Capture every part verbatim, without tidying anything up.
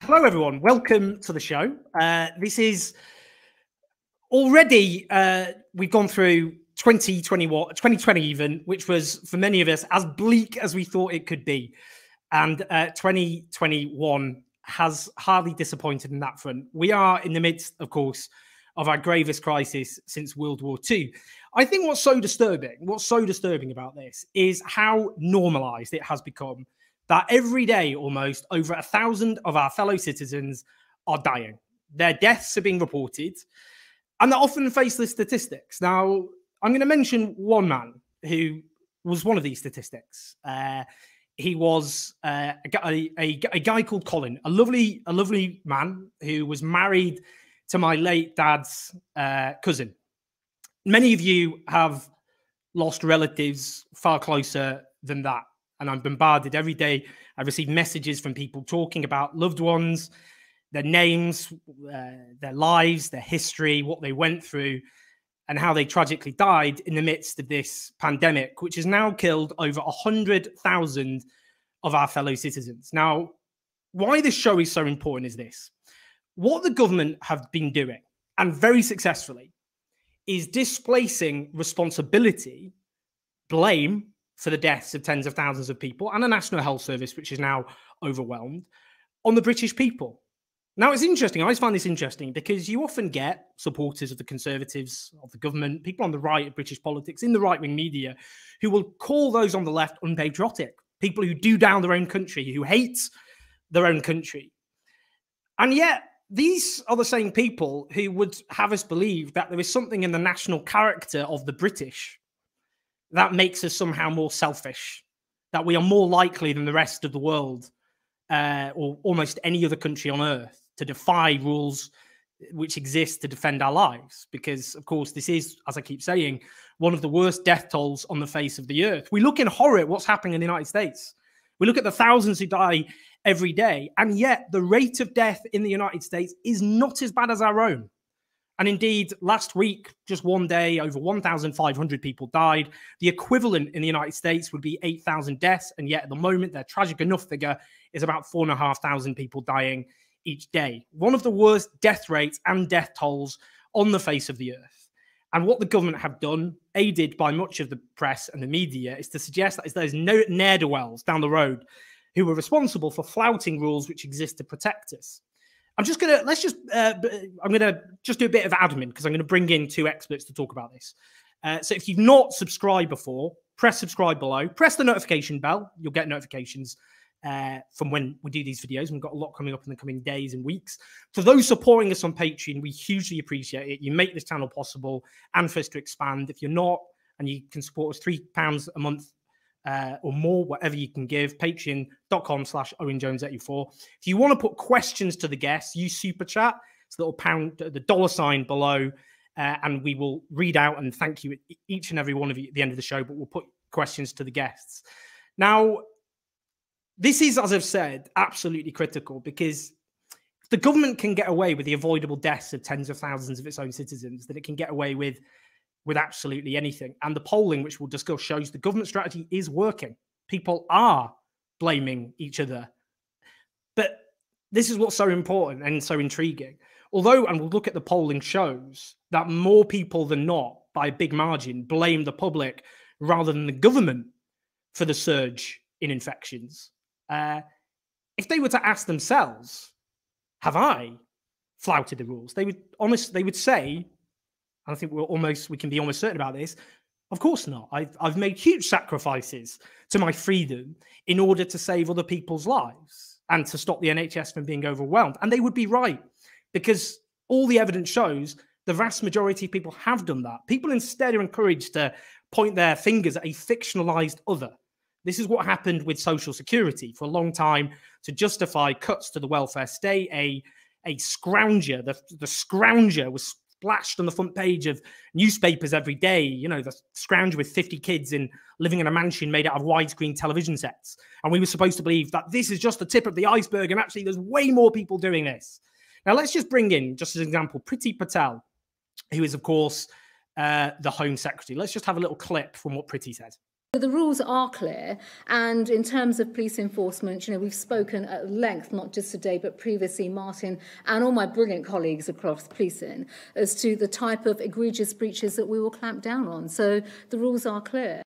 Hello, everyone. Welcome to the show. Uh, this is already, uh, we've gone through twenty twenty-one, twenty twenty even, which was, for many of us, as bleak as we thought it could be. And uh, twenty twenty-one has hardly disappointed in that front. We are in the midst, of course, of our gravest crisis since World War Two. I think what's so disturbing, what's so disturbing about this is how normalized it has become that every day almost over a thousand of our fellow citizens are dying. Their deaths are being reported, and they're often faceless statistics. Now, I'm going to mention one man who was one of these statistics. Uh, he was uh, a, a, a guy called Colin, a lovely, a lovely man who was married to my late dad's uh, cousin. Many of you have lost relatives far closer than that. And I'm bombarded every day. I receive messages from people talking about loved ones, their names, uh, their lives, their history, what they went through, and how they tragically died in the midst of this pandemic, which has now killed over one hundred thousand of our fellow citizens. Now, why this show is so important is this. What the government have been doing, and very successfully, is displacing responsibility, blame, for the deaths of tens of thousands of people and a National Health Service, which is now overwhelmed, on the British people. Now, it's interesting. I always find this interesting because you often get supporters of the Conservatives, of the government, people on the right of British politics, in the right-wing media, who will call those on the left unpatriotic, people who do down their own country, who hate their own country. And yet, these are the same people who would have us believe that there is something in the national character of the British that makes us somehow more selfish, that we are more likely than the rest of the world, uh, or almost any other country on earth, to defy rules which exist to defend our lives. Because, of course, this is, as I keep saying, one of the worst death tolls on the face of the earth. We look in horror at what's happening in the United States. We look at the thousands who die every day, and yet the rate of death in the United States is not as bad as our own. And indeed, last week, just one day, over one thousand five hundred people died. The equivalent in the United States would be eight thousand deaths. And yet at the moment, their tragic enough figure is about four thousand five hundred people dying each day. One of the worst death rates and death tolls on the face of the earth. And what the government have done, aided by much of the press and the media, is to suggest that there's no ne'er-do-wells down the road who are responsible for flouting rules which exist to protect us. I'm just going to, let's just, uh, I'm going to just do a bit of admin because I'm going to bring in two experts to talk about this. Uh, so if you've not subscribed before, press subscribe below, press the notification bell. You'll get notifications uh, from when we do these videos. We've got a lot coming up in the coming days and weeks. For those supporting us on Patreon, we hugely appreciate it. You make this channel possible and for us to expand. If you're not, and you can support us three pounds a month Uh, or more, whatever you can give, patreon.com slash Owen Jones eighty-four. If you want to put questions to the guests, use Super Chat. It's the little pound, the dollar sign below, uh, and we will read out and thank you, each and every one of you, at the end of the show, but we'll put questions to the guests. Now, this is, as I've said, absolutely critical because if the government can get away with the avoidable deaths of tens of thousands of its own citizens, that it can get away with with absolutely anything. And the polling, which we'll discuss, shows the government strategy is working. People are blaming each other. But this is what's so important and so intriguing. Although, and we'll look at the polling, shows that more people than not, by a big margin, blame the public rather than the government for the surge in infections. Uh, if they were to ask themselves, have I flouted the rules? They would honest, they would say, I think we're almost, we can be almost certain about this. Of course not. I've, I've made huge sacrifices to my freedom in order to save other people's lives and to stop the N H S from being overwhelmed. And they would be right because all the evidence shows the vast majority of people have done that. People instead are encouraged to point their fingers at a fictionalized other. This is what happened with Social Security for a long time to justify cuts to the welfare state. A, a scrounger, the, the scrounger was splashed on the front page of newspapers every day, you know, the scrounger with fifty kids in living in a mansion made out of widescreen television sets. And we were supposed to believe that this is just the tip of the iceberg. And actually, there's way more people doing this. Now, let's just bring in, just as an example, Priti Patel, who is, of course, uh, the Home Secretary. Let's just have a little clip from what Priti said. The rules are clear, and in terms of police enforcement, you know, we've spoken at length, not just today, but previously, Martin and all my brilliant colleagues across policing, as to the type of egregious breaches that we will clamp down on. So the rules are clear.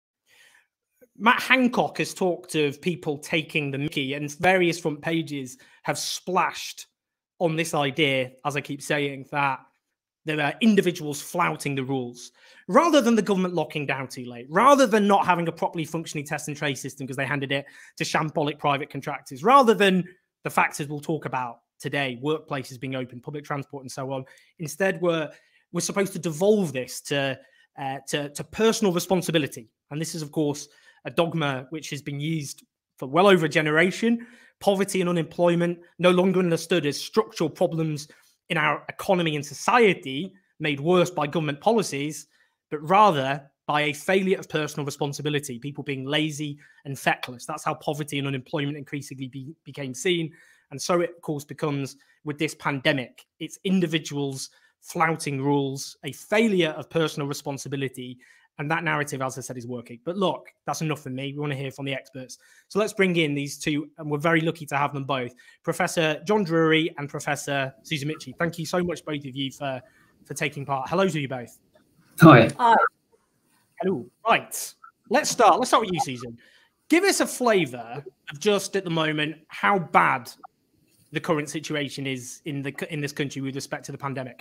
Matt Hancock has talked of people taking the mickey, and various front pages have splashed on this idea, as I keep saying, that there are individuals flouting the rules, rather than the government locking down too late, rather than not having a properly functioning test and trace system because they handed it to shambolic private contractors, rather than the factors we'll talk about today, workplaces being open, public transport and so on. Instead, we're, we're supposed to devolve this to, uh, to, to personal responsibility. And this is, of course, a dogma which has been used for well over a generation. Poverty and unemployment no longer understood as structural problems in our economy and society made worse by government policies, but rather by a failure of personal responsibility, people being lazy and feckless. That's how poverty and unemployment increasingly be, became seen. And so it, of course, becomes with this pandemic. It's individuals flouting rules, a failure of personal responsibility. And that narrative, as I said, is working. But look, that's enough for me. We want to hear from the experts. So let's bring in these two, and we're very lucky to have them both. Professor John Drury and Professor Susan Michie. Thank you so much, both of you, for, for taking part. Hello to you both. Hi. Hi. Hello. Right. Let's start. Let's start with you, Susan. Give us a flavour of just at the moment how bad the current situation is in the in this country with respect to the pandemic.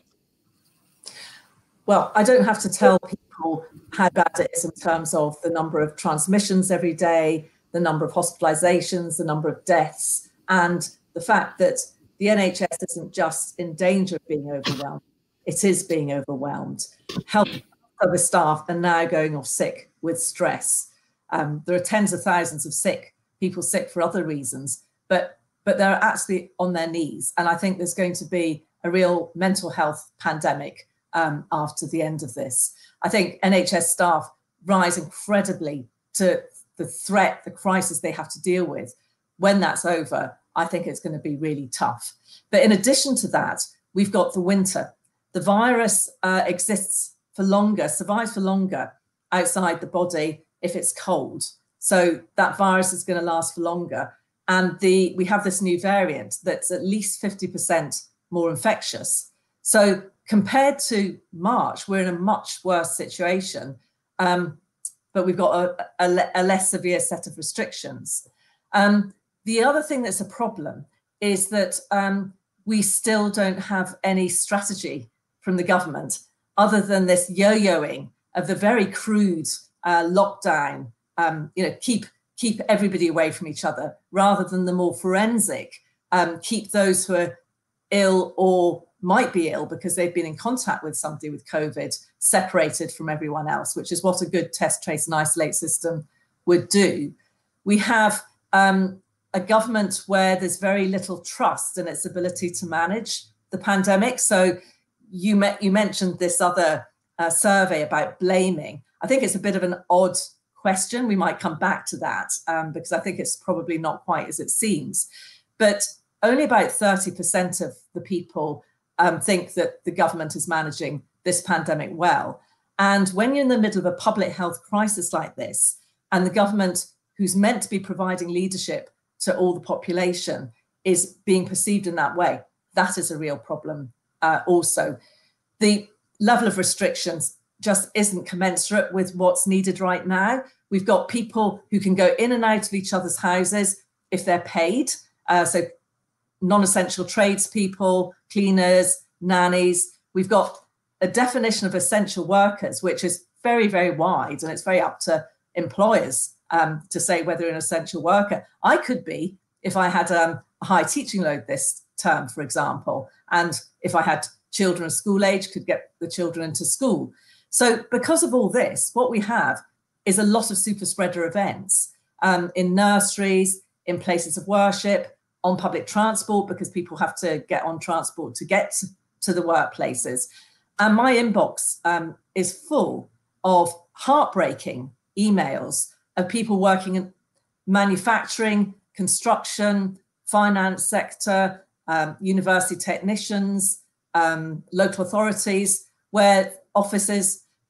Well, I don't have to tell people how bad it is in terms of the number of transmissions every day, the number of hospitalizations, the number of deaths, and the fact that the N H S isn't just in danger of being overwhelmed, it is being overwhelmed. Health service staff are now going off sick with stress. Um, there are tens of thousands of sick people sick for other reasons, but, but they're actually on their knees. And I think there's going to be a real mental health pandemic Um, after the end of this. I think N H S staff rise incredibly to the threat, the crisis they have to deal with. When that's over, I think it's going to be really tough. But in addition to that, we've got the winter. The virus uh, exists for longer, survives for longer outside the body if it's cold. So that virus is going to last for longer. And the we have this new variant that's at least fifty percent more infectious. So compared to March, we're in a much worse situation, um, but we've got a, a, a less severe set of restrictions. Um, the other thing that's a problem is that um, we still don't have any strategy from the government other than this yo-yoing of the very crude uh, lockdown, um, you know, keep, keep everybody away from each other, rather than the more forensic, um, keep those who are ill or might be ill because they've been in contact with somebody with COVID separated from everyone else, which is what a good test, trace and isolate system would do. We have um, a government where there's very little trust in its ability to manage the pandemic. So you, met, you mentioned this other uh, survey about blaming. I think it's a bit of an odd question. We might come back to that um, because I think it's probably not quite as it seems. But only about thirty percent of the people Um, think that the government is managing this pandemic well. And when you're in the middle of a public health crisis like this, and the government, who's meant to be providing leadership to all the population, is being perceived in that way, that is a real problem uh, also. The level of restrictions just isn't commensurate with what's needed right now. We've got people who can go in and out of each other's houses if they're paid. Uh, so non-essential tradespeople, cleaners, nannies. We've got a definition of essential workers, which is very, very wide, and it's very up to employers um, to say whether you're an essential worker. I could be if I had um, a high teaching load this term, for example, and if I had children of school age, could get the children into school. So because of all this, what we have is a lot of super spreader events um, in nurseries, in places of worship, on public transport, because people have to get on transport to get to the workplaces. And my inbox um, is full of heartbreaking emails of people working in manufacturing, construction, finance sector, um, university technicians, um, local authorities, where offices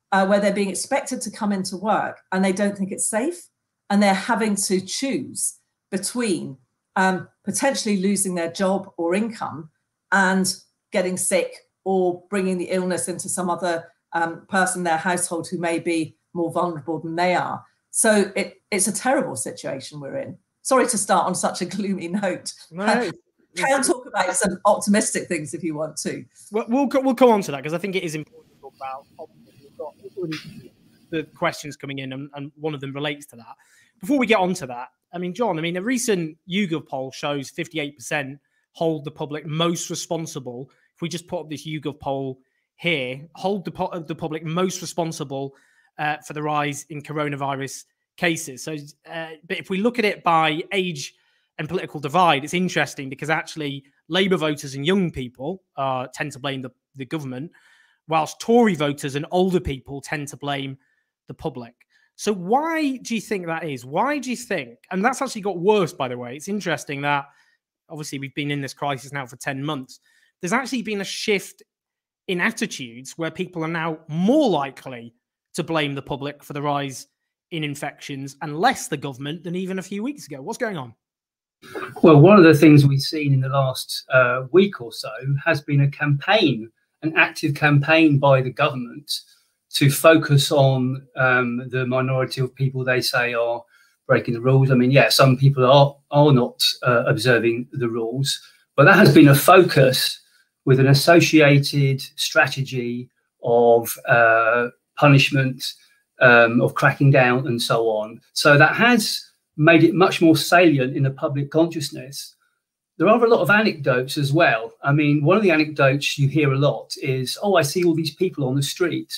uh, where they're being expected to come into work and they don't think it's safe, and they're having to choose between um, potentially losing their job or income and getting sick or bringing the illness into some other um, person in their household who may be more vulnerable than they are. So it, it's a terrible situation we're in. Sorry to start on such a gloomy note. No, can talk about some optimistic things if you want to. Well, we'll we'll come on to that because I think it is important to talk about optimism. We've got the questions coming in, and, and one of them relates to that. Before we get on to that, I mean, John, I mean, a recent YouGov poll shows fifty-eight percent hold the public most responsible. If we just put up this YouGov poll here, hold the, the public most responsible uh, for the rise in coronavirus cases. So, uh, but if we look at it by age and political divide, it's interesting because actually Labour voters and young people uh, tend to blame the, the government, whilst Tory voters and older people tend to blame the public. So why do you think that is? Why do you think, and that's actually got worse, by the way. It's interesting that obviously we've been in this crisis now for ten months. There's actually been a shift in attitudes where people are now more likely to blame the public for the rise in infections and less the government than even a few weeks ago. What's going on? Well, one of the things we've seen in the last uh, week or so has been a campaign, an active campaign by the government to focus on um, the minority of people they say are breaking the rules. I mean, yeah, some people are, are not uh, observing the rules, but that has been a focus with an associated strategy of uh, punishment, um, of cracking down and so on. So that has made it much more salient in the public consciousness. There are a lot of anecdotes as well. I mean, one of the anecdotes you hear a lot is, oh, I see all these people on the street.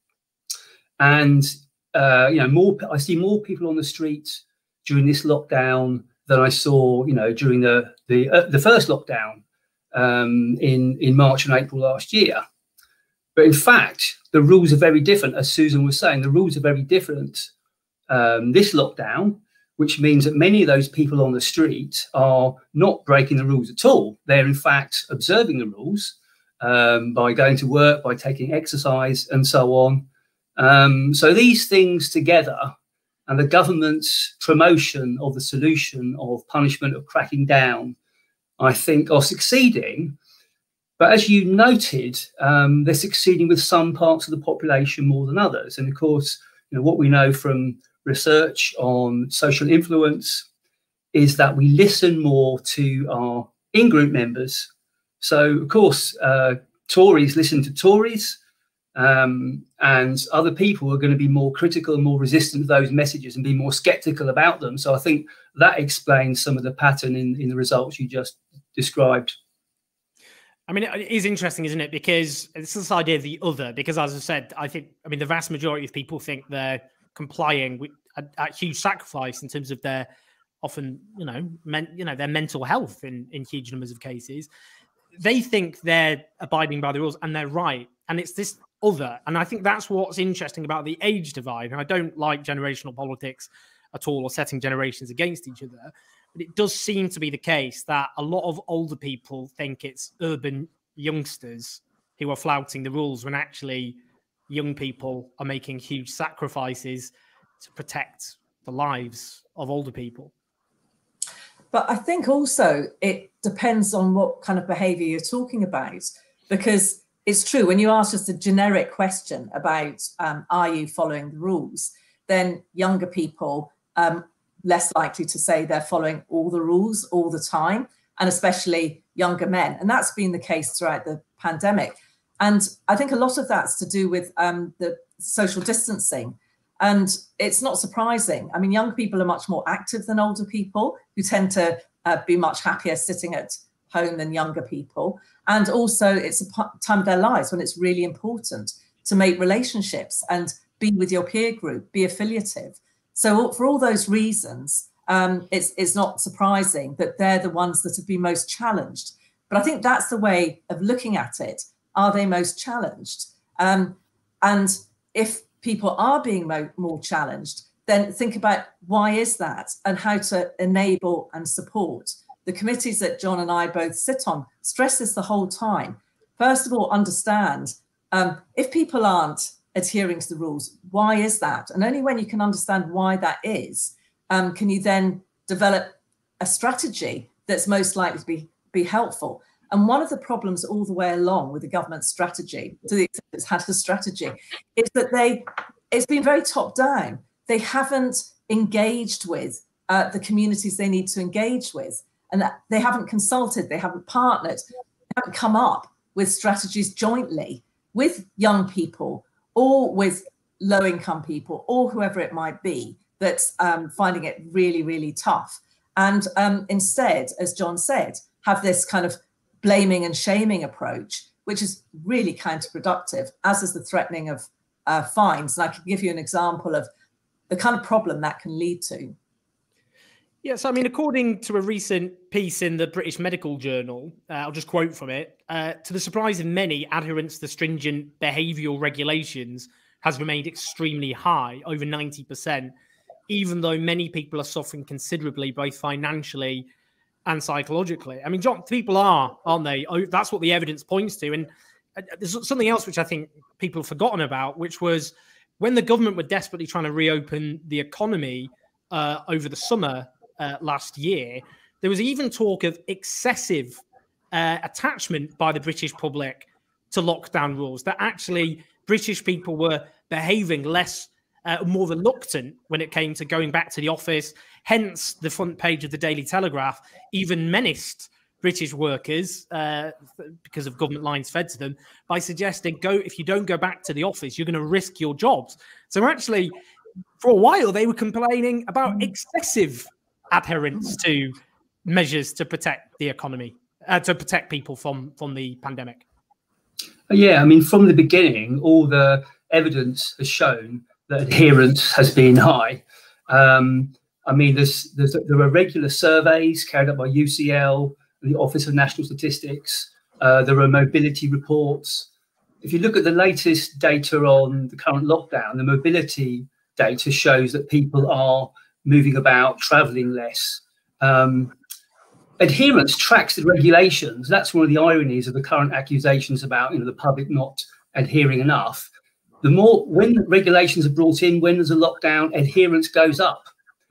And, uh, you know, more, I see more people on the street during this lockdown than I saw, you know, during the, the, uh, the first lockdown um, in, in March and April last year. But in fact, the rules are very different. As Susan was saying, the rules are very different um, this lockdown, which means that many of those people on the street are not breaking the rules at all. They're in fact observing the rules um, by going to work, by taking exercise and so on. Um, so these things together and the government's promotion of the solution of punishment, of cracking down, I think are succeeding. But as you noted, um, they're succeeding with some parts of the population more than others. And of course, you know, what we know from research on social influence is that we listen more to our in-group members. So, of course, uh, Tories listen to Tories, um, and other people are going to be more critical and more resistant to those messages and be more sceptical about them. So I think that explains some of the pattern in, in the results you just described. I mean, it is interesting, isn't it? Because it's this idea of the other, because as I said, I think, I mean, the vast majority of people think they're complying with a, a huge sacrifice in terms of their often, you know, men, you know, their mental health in, in huge numbers of cases. They think they're abiding by the rules and they're right. And it's this other. And I think that's what's interesting about the age divide. And I don't like generational politics at all or setting generations against each other. But it does seem to be the case that a lot of older people think it's urban youngsters who are flouting the rules when actually young people are making huge sacrifices to protect the lives of older people. But I think also it depends on what kind of behaviour you're talking about, because it's true, when you ask just a generic question about um, are you following the rules, then younger people um, less likely to say they're following all the rules all the time, and especially younger men. And that's been the case throughout the pandemic. And I think a lot of that's to do with um, the social distancing. And it's not surprising. I mean, young people are much more active than older people, who tend to uh, be much happier sitting at home than younger people. And also it's a time of their lives when it's really important to make relationships and be with your peer group, be affiliative. So for all those reasons, um, it's, it's not surprising that they're the ones that have been most challenged. But I think that's the way of looking at it. Are they most challenged? Um, and if people are being mo more challenged, then think about why is that and how to enable and support. The committees that John and I both sit on stress this the whole time. First of all, understand um, if people aren't adhering to the rules. Why is that? And only when you can understand why that is, um, can you then develop a strategy that's most likely to be, be helpful. And one of the problems all the way along with the government strategy, to the extent it's had a strategy, is that they it's been very top down. They haven't engaged with uh, the communities they need to engage with, and that they haven't consulted, they haven't partnered, they haven't come up with strategies jointly with young people or with low-income people or whoever it might be that's um, finding it really, really tough. And um, instead, as John said, have this kind of blaming and shaming approach, which is really counterproductive, as is the threatening of uh, fines. And I can give you an example of the kind of problem that can lead to. Yes, I mean, according to a recent piece in the British Medical Journal, uh, I'll just quote from it, uh, to the surprise of many, adherence to stringent behavioural regulations has remained extremely high, over ninety percent, even though many people are suffering considerably, both financially and psychologically. I mean, John, people are, aren't they? Oh, that's what the evidence points to. And there's something else which I think people have forgotten about, which was when the government were desperately trying to reopen the economy uh, over the summer uh, last year, there was even talk of excessive uh, attachment by the British public to lockdown rules, that actually British people were behaving less Uh, more reluctant when it came to going back to the office. Hence, the front page of the Daily Telegraph even menaced British workers uh, because of government lines fed to them by suggesting, "Go if you don't go back to the office, you're going to risk your jobs." So actually, for a while, they were complaining about excessive adherence to measures to protect the economy, uh, to protect people from from the pandemic. Yeah, I mean, from the beginning, all the evidence has shown that adherence has been high. Um, I mean, there's, there's, there are regular surveys carried out by U C L, the Office of National Statistics. Uh, there are mobility reports. If you look at the latest data on the current lockdown, the mobility data shows that people are moving about, traveling less. Um, adherence tracks the regulations. That's one of the ironies of the current accusations about, you know, the public not adhering enough. The more, when regulations are brought in, when there's a lockdown, adherence goes up.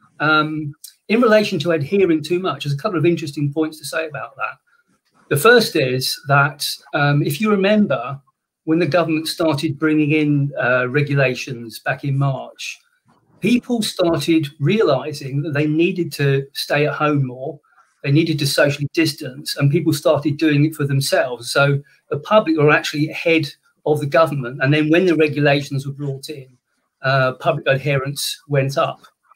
Um, in relation to adhering too much, there's a couple of interesting points to say about that. The first is that um, if you remember, when the government started bringing in uh, regulations back in March, people started realizing that they needed to stay at home more, they needed to socially distance, and people started doing it for themselves. So the public were actually ahead of the government, and then when the regulations were brought in, uh, public adherence went up.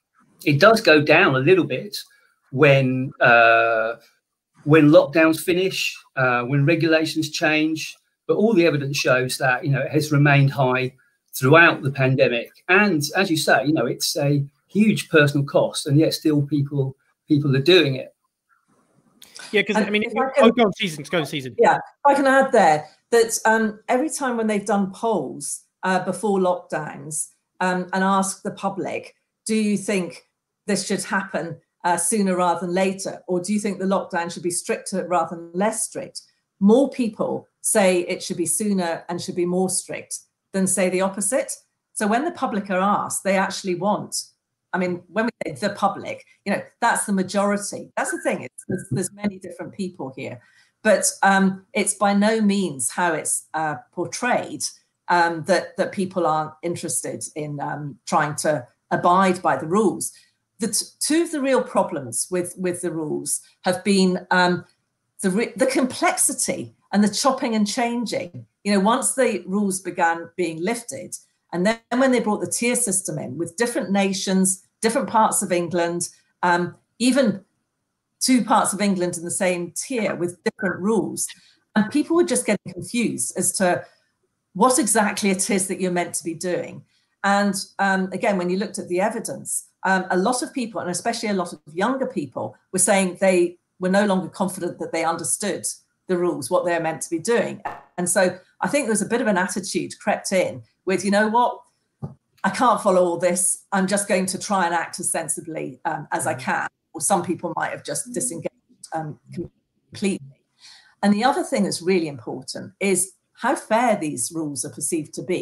It does go down a little bit when uh, when lockdowns finish, uh, when regulations change, but all the evidence shows that, you know, it has remained high throughout the pandemic. And as you say, you know, it's a huge personal cost, and yet still people people are doing it. Yeah, because I mean, if if I can, oh, go on, season, go on, season. Yeah, if I can add there that um, every time when they've done polls uh, before lockdowns um, and asked the public, do you think this should happen uh, sooner rather than later, or do you think the lockdown should be stricter rather than less strict? More people say it should be sooner and should be more strict than say the opposite. So when the public are asked, they actually want, I mean, when we say the public, you know, that's the majority. That's the thing. It's, there's, there's many different people here, but um, it's by no means how it's uh, portrayed um, that that people aren't interested in um, trying to abide by the rules. The t two of the real problems with with the rules have been um, the re the complexity and the chopping and changing. You know, once the rules began being lifted, and then when they brought the tier system in with different nations, different parts of England, um, even two parts of England in the same tier with different rules, and people were just getting confused as to what exactly it is that you're meant to be doing. And um, again, when you looked at the evidence, um, a lot of people, and especially a lot of younger people, were saying they were no longer confident that they understood the rules, what they're meant to be doing. And so I think there's a bit of an attitude crept in with, you know what, I can't follow all this. I'm just going to try and act as sensibly um, as I can. Or some people might have just disengaged um, completely. And the other thing that's really important is how fair these rules are perceived to be.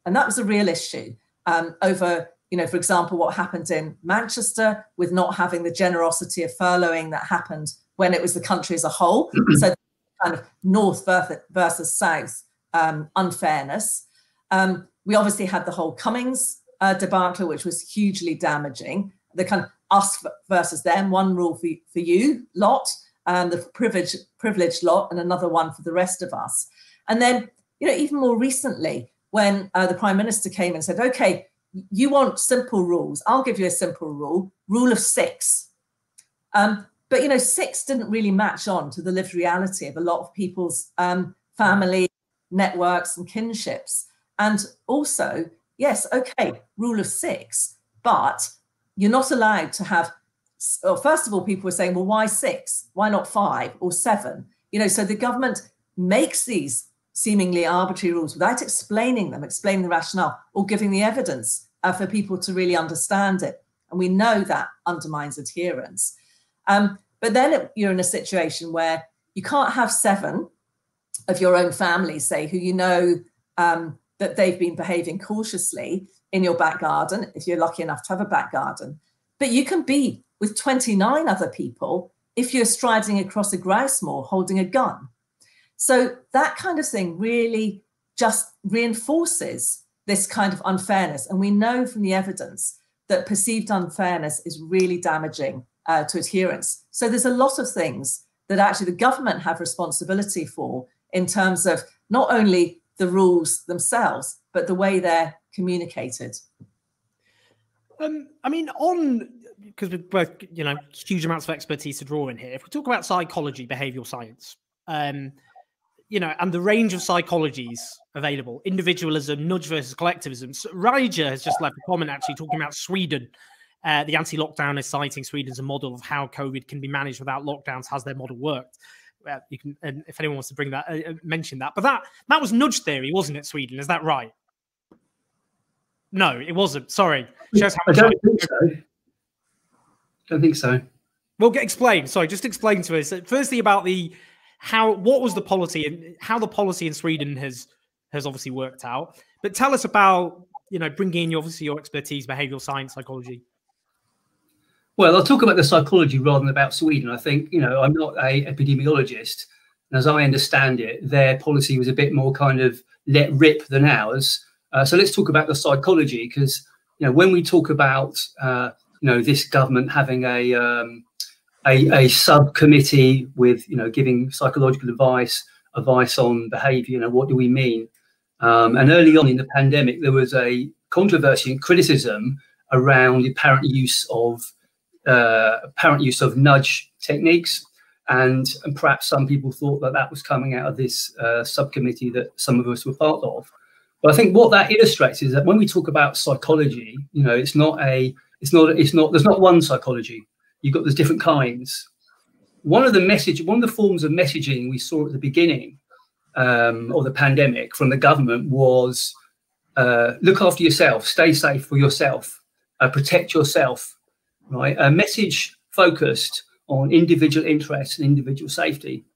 And that was a real issue um, over, you know, for example, what happened in Manchester with not having the generosity of furloughing that happened when it was the country as a whole. So kind of north versus south um, unfairness. Um, we obviously had the whole Cummings uh, debacle, which was hugely damaging. The kind of us versus them, one rule for, for you lot, and the privileged, privileged lot, and another one for the rest of us. And then, you know, even more recently, when uh, the Prime Minister came and said, okay, you want simple rules, I'll give you a simple rule, rule of six. Um, but, you know, six didn't really match on to the lived reality of a lot of people's um, family networks and kinships. And also, yes, okay, rule of six, but you're not allowed to have, well, first of all, people were saying, well, why six? Why not five or seven? You know, so the government makes these seemingly arbitrary rules without explaining them, explaining the rationale, or giving the evidence uh, for people to really understand it. And we know that undermines adherence. Um, but then it, you're in a situation where you can't have seven of your own family, say, who you know um, that they've been behaving cautiously in your back garden, if you're lucky enough to have a back garden. But you can be with twenty-nine other people if you're striding across a grouse moor holding a gun. So that kind of thing really just reinforces this kind of unfairness. And we know from the evidence that perceived unfairness is really damaging uh, to adherence. So there's a lot of things that actually the government have responsibility for in terms of not only the rules themselves, but the way they're communicated. Um, I mean, on, because we've both, you know, huge amounts of expertise to draw in here. If we talk about psychology, behavioral science, um, you know, and the range of psychologies available, individualism, nudge versus collectivism. So Raja has just left a comment actually talking about Sweden. Uh, the anti-lockdown is citing Sweden as a model of how COVID can be managed without lockdowns. Has their model worked? Uh, you can, and if anyone wants to bring that, uh, mention that. But that that was nudge theory, wasn't it, Sweden? Is that right? No, it wasn't. Sorry. Shows how I don't think so. Don't think so. Well, get explain. Sorry, just explain to us. Firstly, about the how what was the policy and how the policy in Sweden has has obviously worked out. But tell us about, you know, bringing in obviously your expertise, behavioural science, psychology. Well, I'll talk about the psychology rather than about Sweden. I think, you know, I'm not a epidemiologist, and as I understand it, their policy was a bit more kind of let rip than ours. Uh, so let's talk about the psychology, because, you know, when we talk about, uh, you know, this government having a, um, a a subcommittee with, you know, giving psychological advice, advice on behaviour, you know, what do we mean? Um, and early on in the pandemic, there was a controversy and criticism around the apparent use of uh, apparent use of nudge techniques, and, and perhaps some people thought that that was coming out of this uh, subcommittee that some of us were part of. But I think what that illustrates is that when we talk about psychology, you know, it's not a, it's not, it's not, there's not one psychology. You've got, there's different kinds. One of the message, one of the forms of messaging we saw at the beginning um, of the pandemic from the government was uh, look after yourself, stay safe for yourself, uh, protect yourself, right? A message focused on individual interests and individual safety.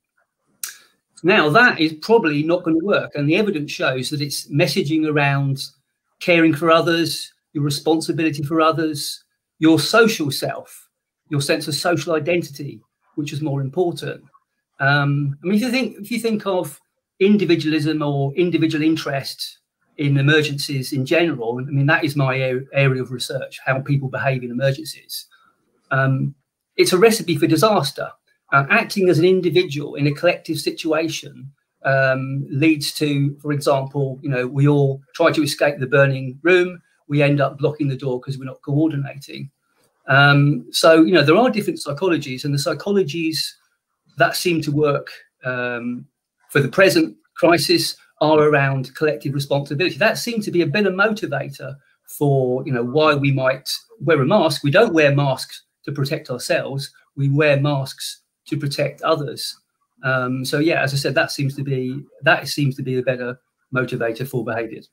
Now, that is probably not going to work. And the evidence shows that it's messaging around caring for others, your responsibility for others, your social self, your sense of social identity, which is more important. Um, I mean, if you think, if you think of individualism or individual interest in emergencies in general, I mean, that is my area of research, how people behave in emergencies. Um, it's a recipe for disaster. Uh, acting as an individual in a collective situation um, leads to, for example, you know, we all try to escape the burning room. We end up blocking the door because we're not coordinating. Um, so, you know, there are different psychologies, and the psychologies that seem to work um, for the present crisis are around collective responsibility. That seemed to be a better motivator for, you know, why we might wear a mask. We don't wear masks to protect ourselves. We wear masks to protect others. Um, so yeah, as I said, that seems to be that seems to be a better motivator for behaviours.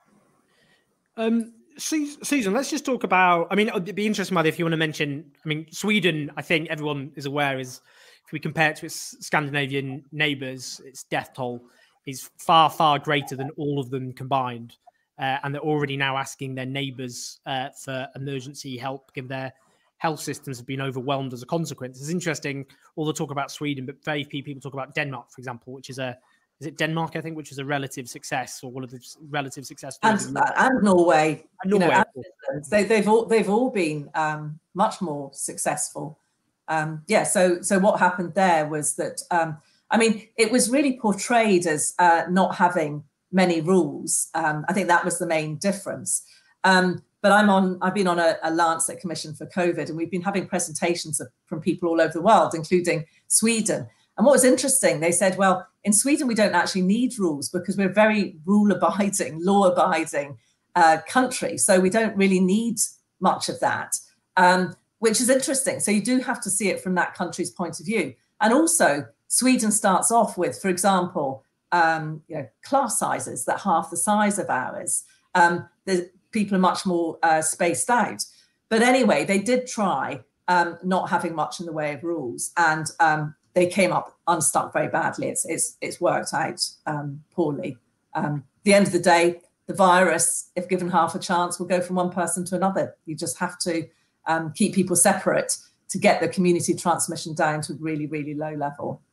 Um, Susan, let's just talk about. I mean, it'd be interesting, Mother, if you want to mention. I mean, Sweden, I think everyone is aware, is if we compare it to its Scandinavian neighbours, its death toll is far, far greater than all of them combined. uh, and they're already now asking their neighbours uh, for emergency help, given their health systems have been overwhelmed as a consequence. It's interesting, all the talk about Sweden, but very few people talk about Denmark, for example, which is a, is it Denmark, I think, which is a relative success, or one of the relative success stories. And, uh, and Norway. And Norway. You know, and they, they've, all, they've all been um, much more successful. Um, yeah, so, so what happened there was that, um, I mean, it was really portrayed as uh, not having many rules. Um, I think that was the main difference. Um, but I'm on, I've been on a, a Lancet commission for COVID, and we've been having presentations of, from people all over the world, including Sweden. And what was interesting, they said, well, in Sweden, we don't actually need rules because we're a very rule-abiding, law-abiding uh, country. So we don't really need much of that, um, which is interesting. So you do have to see it from that country's point of view. And also, Sweden starts off with, for example, um, you know, class sizes that are half the size of ours. Um, the people are much more uh, spaced out. But anyway, they did try um, not having much in the way of rules, and um, they came up unstuck very badly. It's it's it's worked out um, poorly. Um, at the end of the day, the virus, if given half a chance, will go from one person to another. You just have to um, keep people separate to get the community transmission down to a really, really low level.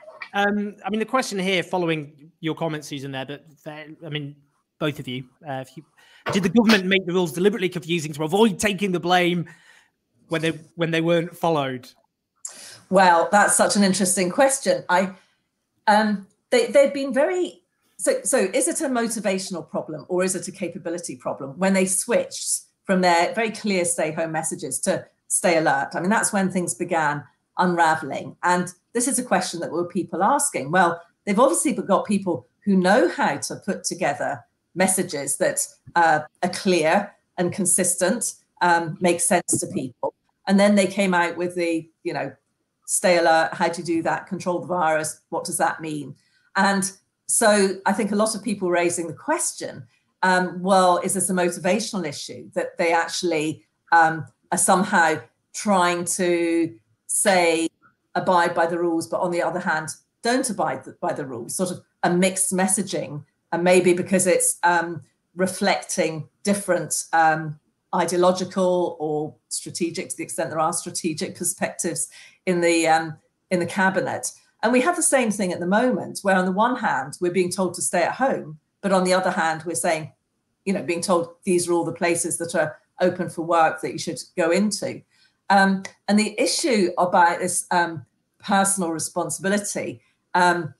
Um, I mean, the question here, following your comments, Susan, there, but I mean, both of you, uh, if you, did the government make the rules deliberately confusing to avoid taking the blame when they when they weren't followed? Well, that's such an interesting question. I, um, they they've been very so. So, is it a motivational problem or is it a capability problem when they switched from their very clear stay-home messages to stay alert? I mean, that's when things began unraveling, and this is a question that were people asking. Well, they've obviously got people who know how to put together messages that uh, are clear and consistent, um, make sense to people. And then they came out with the, you know, stay alert, how do you do that, control the virus, what does that mean? And so I think a lot of people raising the question, um, well, is this a motivational issue that they actually um, are somehow trying to say, abide by the rules, but on the other hand, don't abide by the rules, sort of a mixed messaging, and maybe because it's um, reflecting different um, ideological or strategic, to the extent there are strategic perspectives in the um, in the cabinet. And we have the same thing at the moment, where on the one hand, we're being told to stay at home, but on the other hand, we're saying, you know, being told these are all the places that are open for work that you should go into. Um, and the issue about this um, personal responsibility, um,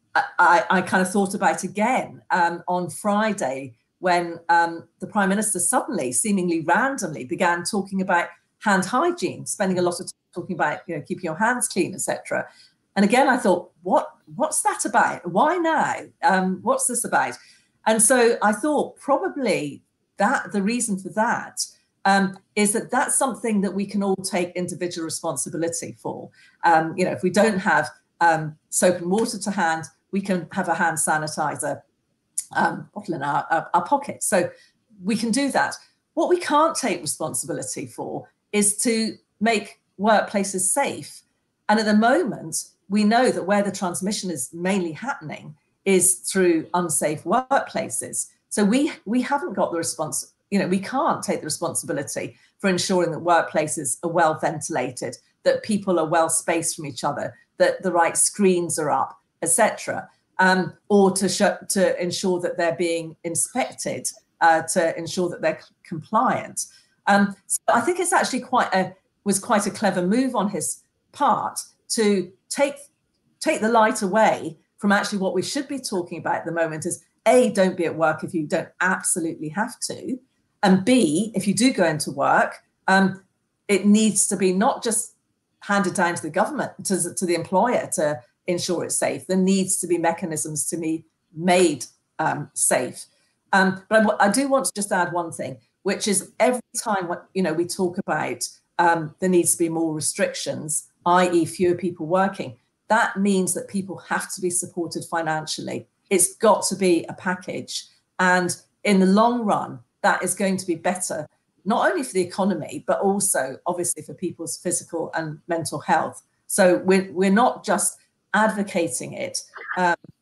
I, I kind of thought about again um, on Friday when um, the Prime Minister suddenly, seemingly randomly, began talking about hand hygiene, spending a lot of time talking about, you know, keeping your hands clean, et cetera. And again, I thought, what what's that about? Why now? Um, what's this about? And so I thought probably that the reason for that um, is that that's something that we can all take individual responsibility for. Um, you know, if we don't have um, soap and water to hand, we can have a hand sanitizer um, bottle in our, our, our pocket. So we can do that. What we can't take responsibility for is to make workplaces safe. And at the moment, we know that where the transmission is mainly happening is through unsafe workplaces. So we we haven't got the response, you know, we can't take the responsibility for ensuring that workplaces are well ventilated, that people are well spaced from each other, that the right screens are up, et cetera, um, or to show, to ensure that they're being inspected, uh, to ensure that they're compliant. Um, so I think it's actually quite a was quite a clever move on his part to take take the light away from actually what we should be talking about at the moment is A, don't be at work if you don't absolutely have to, and B, if you do go into work, um, it needs to be not just handed down to the government, to, to the employer to ensure it's safe. There needs to be mechanisms to be made um, safe. Um, but I, I do want to just add one thing, which is every time what, you know, we talk about um, there needs to be more restrictions, that is fewer people working, that means that people have to be supported financially. It's got to be a package. And in the long run, that is going to be better, not only for the economy, but also obviously for people's physical and mental health. So we're, we're not just advocating it, um,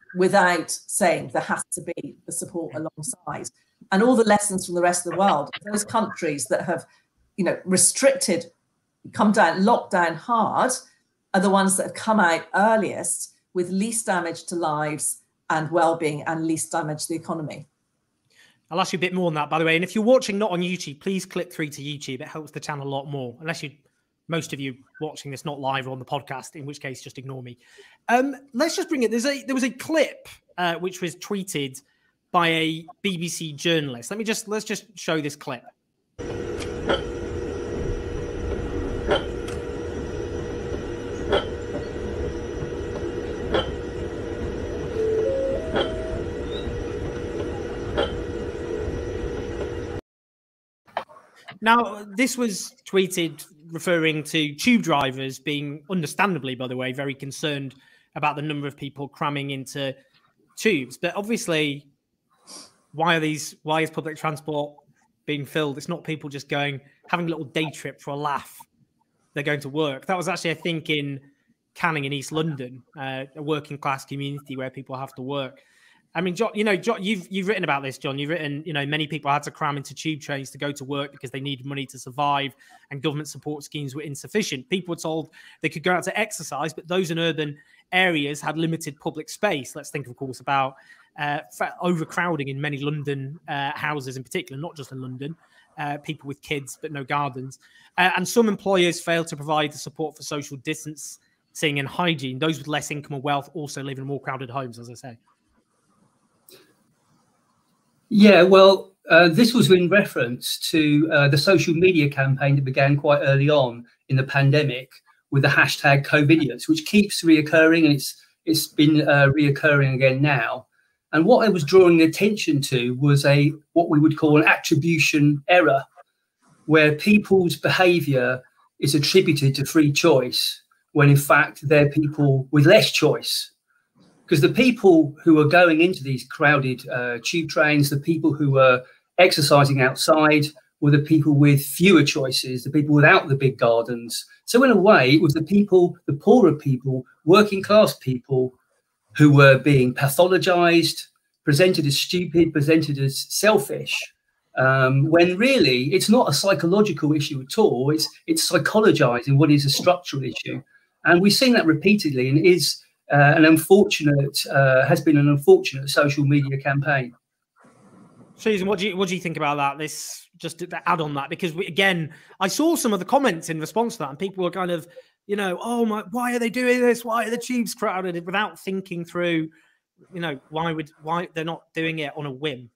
without saying there has to be the support alongside. And all the lessons from the rest of the world, those countries that have, you know, restricted, come down, locked down hard, are the ones that have come out earliest with least damage to lives and well-being and least damage to the economy. I'll ask you a bit more on that, by the way. And if you're watching not on YouTube, please click through to YouTube. It helps the channel a lot more. Unless you, most of you watching this not live or on the podcast, in which case just ignore me. Um, let's just bring it. There's a there was a clip uh, which was tweeted by a B B C journalist. Let me just let's just show this clip. Now, this was tweeted referring to tube drivers being, understandably, by the way, very concerned about the number of people cramming into tubes. But obviously, why are these? Why is public transport being filled? It's not people just going, having a little day trip for a laugh. They're going to work. That was actually, I think, in Canning in East London, uh, a working class community where people have to work. I mean, John, you know, John, you've you've written about this, John. You've written, you know, many people had to cram into tube trains to go to work because they needed money to survive, and government support schemes were insufficient. People were told they could go out to exercise, but those in urban areas had limited public space. Let's think, of course, about uh, overcrowding in many London uh, houses, in particular, not just in London. Uh, people with kids but no gardens, uh, and some employers failed to provide the support for social distancing and hygiene. Those with less income or wealth also live in more crowded homes, as I say. Yeah, well, uh, this was in reference to uh, the social media campaign that began quite early on in the pandemic with the hashtag COVIDiots, which keeps reoccurring, and it's it's been uh, reoccurring again now. And what I was drawing attention to was a what we would call an attribution error, where people's behaviour is attributed to free choice, when in fact they're people with less choice. Because the people who are going into these crowded uh, tube trains, the people who are exercising outside, were the people with fewer choices, the people without the big gardens. So in a way, it was the people, the poorer people, working class people, who were being pathologized, presented as stupid, presented as selfish, um, when really it's not a psychological issue at all. It's, it's psychologizing what is a structural issue. And we've seen that repeatedly, and it is Uh, an unfortunate, uh, has been an unfortunate social media campaign. Susan, what do you what do you think about that? This just to add on that, because we, again, I saw some of the comments in response to that, and people were kind of, you know, oh my, why are they doing this? Why are the tubes crowded? Without thinking through, you know, why would why they're not doing it on a whim.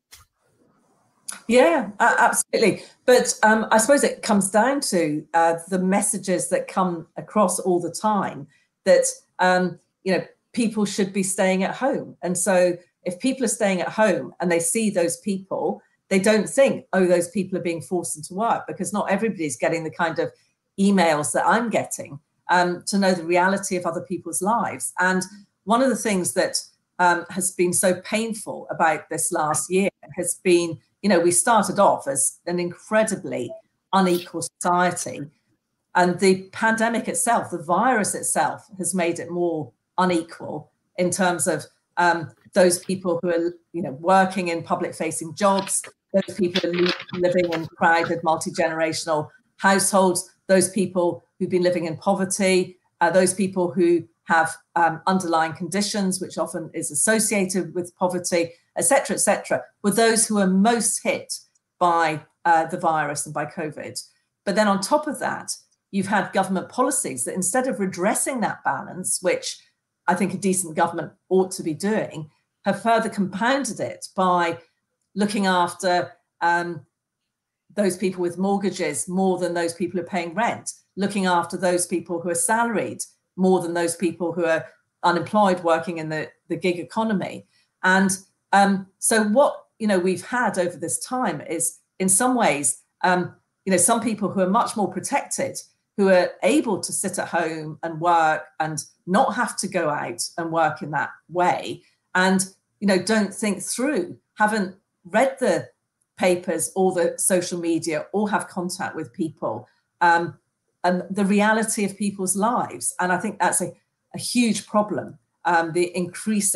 Yeah, uh, absolutely. But um, I suppose it comes down to uh, the messages that come across all the time that. Um, you know, people should be staying at home. And so if people are staying at home and they see those people, they don't think, oh, those people are being forced into work, because not everybody's getting the kind of emails that I'm getting um, to know the reality of other people's lives. And one of the things that um, has been so painful about this last year has been, you know, we started off as an incredibly unequal society. And the pandemic itself, the virus itself, has made it more unequal in terms of um, those people who are, you know, working in public-facing jobs, those people who are living in crowded, multi-generational households, those people who've been living in poverty, uh, those people who have um, underlying conditions, which often is associated with poverty, et cetera, et cetera, were those who are most hit by uh, the virus and by COVID. But then on top of that, you've had government policies that, instead of redressing that balance, which I think a decent government ought to be doing, have further compounded it by looking after um, those people with mortgages more than those people who are paying rent, looking after those people who are salaried more than those people who are unemployed working in the, the gig economy. And um, so what, you know, we've had over this time is, in some ways, um, you know, some people who are much more protected, who are able to sit at home and work and not have to go out and work in that way, and, you know, don't think through, haven't read the papers or the social media or have contact with people um, and the reality of people's lives. And I think that's a, a huge problem, um, the increasing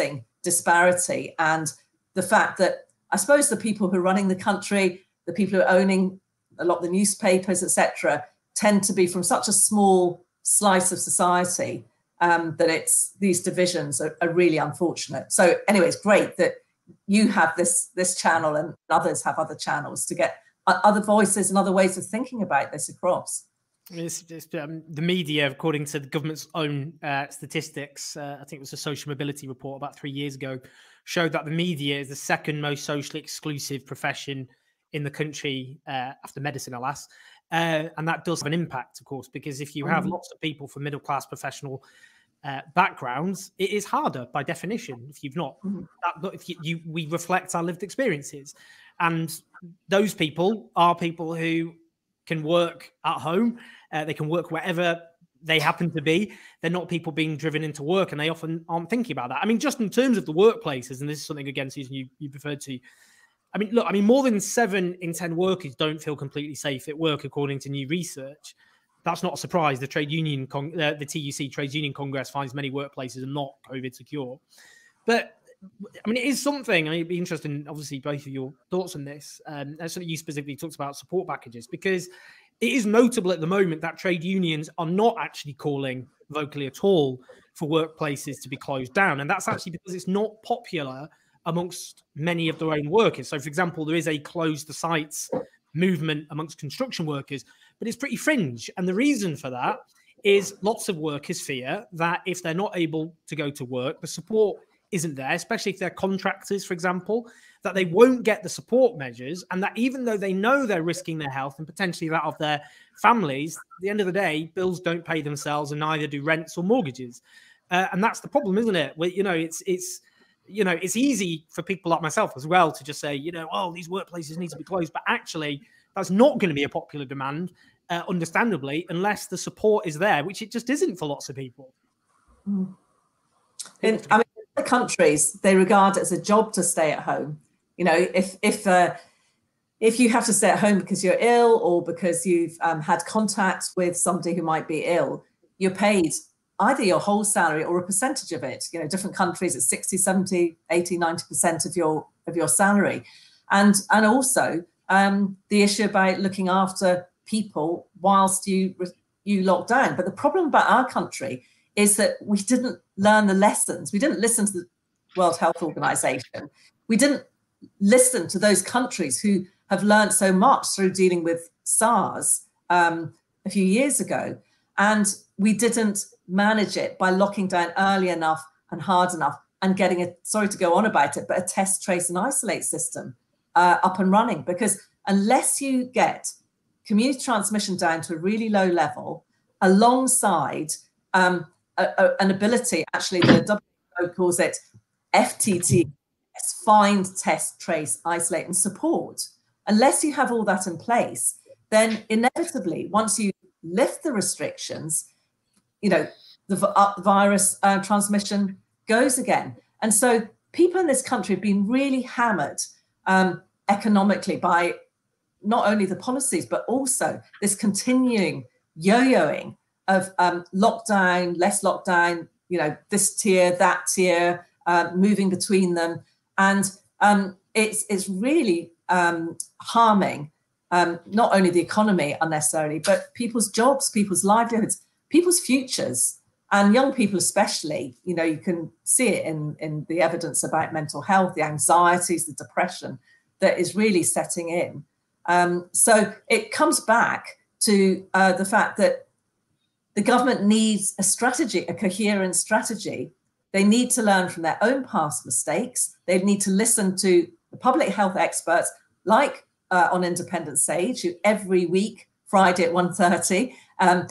disparity and the fact that I suppose the people who are running the country, the people who are owning a lot of the newspapers, et cetera, tend to be from such a small slice of society um, that it's these divisions are, are really unfortunate. So anyway, it's great that you have this this channel and others have other channels to get other voices and other ways of thinking about this across. It's, it's, um, the media, according to the government's own uh, statistics, uh, I think it was a social mobility report about three years ago, showed that the media is the second most socially exclusive profession in the country uh, after medicine, alas. Uh, and that does have an impact, of course, because if you have mm-hmm. lots of people from middle-class professional uh, backgrounds, it is harder by definition if you've not. Mm-hmm. that, if you, you, we reflect our lived experiences. And those people are people who can work at home. Uh, they can work wherever they happen to be. They're not people being driven into work, and they often aren't thinking about that. I mean, just in terms of the workplaces, and this is something, again, Susan, you, you referred to. I mean, look, I mean, more than seven in ten workers don't feel completely safe at work, according to new research. That's not a surprise. The trade union, con uh, the T U C Trades Union Congress finds many workplaces are not COVID secure. But I mean, it is something. I mean, it'd be interesting, obviously, both of your thoughts on this. Um, and something you specifically talked about support packages, because it is notable at the moment that trade unions are not actually calling vocally at all for workplaces to be closed down. And that's actually because it's not popular amongst many of their own workers. So, for example, there is a close the sites movement amongst construction workers, but it's pretty fringe. And the reason for that is lots of workers fear that if they're not able to go to work, the support isn't there, especially if they're contractors, for example, that they won't get the support measures, and that even though they know they're risking their health and potentially that of their families, at the end of the day, bills don't pay themselves, and neither do rents or mortgages. Uh, and that's the problem, isn't it? Where, you know, it's it's you know, it's easy for people like myself as well to just say, you know, oh, these workplaces need to be closed, but actually, that's not going to be a popular demand, uh, understandably, unless the support is there, which it just isn't for lots of people. Mm. In, I mean, in the countries, they regard it as a job to stay at home. You know, if if uh, if you have to stay at home because you're ill or because you've um, had contact with somebody who might be ill, you're paid either your whole salary or a percentage of it. You know, different countries, it's sixty, seventy, eighty, ninety percent of your of your salary. And and also um, the issue about looking after people whilst you you lock down. But the problem about our country is that we didn't learn the lessons. We didn't listen to the World Health Organization. We didn't listen to those countries who have learned so much through dealing with SARS um, a few years ago. And we didn't manage it by locking down early enough and hard enough and getting a, sorry to go on about it, but a test, trace and isolate system uh, up and running. Because unless you get community transmission down to a really low level, alongside um, a, a, an ability, actually the W H O calls it F T T, find, test, trace, isolate and support. Unless you have all that in place, then inevitably, once you lift the restrictions, you know, the uh, virus uh, transmission goes again. And so people in this country have been really hammered um, economically by not only the policies, but also this continuing yo-yoing of um, lockdown, less lockdown, you know, this tier, that tier, uh, moving between them. And um, it's, it's really um, harming um, not only the economy unnecessarily, but people's jobs, people's livelihoods, people's futures, and young people especially. You know, you can see it in, in the evidence about mental health, the anxieties, the depression that is really setting in. Um, so it comes back to uh, the fact that the government needs a strategy, a coherent strategy. They need to learn from their own past mistakes. They need to listen to the public health experts, like uh, on Independent Sage, who every week, Friday at one thirty, um,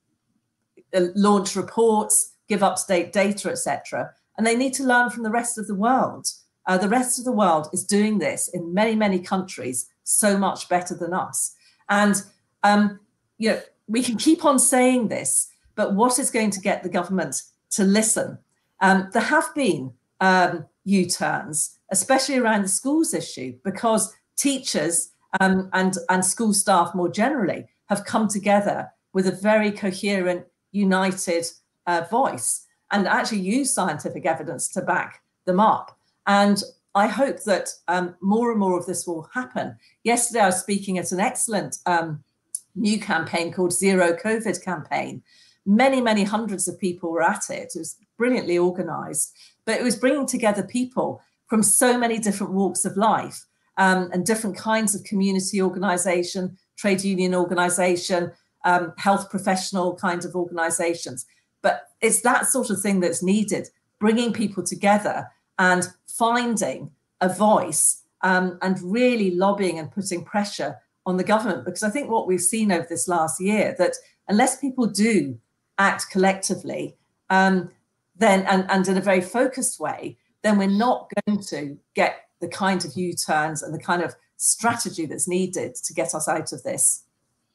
launch reports, give up-to-date data, et cetera. And they need to learn from the rest of the world. Uh, the rest of the world is doing this in many, many countries so much better than us. And, um, you know, we can keep on saying this, but what is going to get the government to listen? Um, there have been um, U-turns, especially around the schools issue, because teachers um, and, and school staff more generally have come together with a very coherent, united uh, voice and actually use scientific evidence to back them up. And I hope that um, more and more of this will happen. Yesterday, I was speaking at an excellent um, new campaign called Zero COVID Campaign. Many, many hundreds of people were at it. It was brilliantly organised, but it was bringing together people from so many different walks of life um, and different kinds of community organisation, trade union organisation, um, health professional kind of organisations. But it's that sort of thing that's needed, bringing people together and finding a voice um, and really lobbying and putting pressure on the government. Because I think what we've seen over this last year, that unless people do act collectively, um, then and, and in a very focused way, then we're not going to get the kind of U-turns and the kind of strategy that's needed to get us out of this.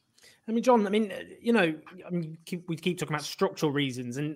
I mean, John, I mean, you know, I mean, keep, we keep talking about structural reasons, and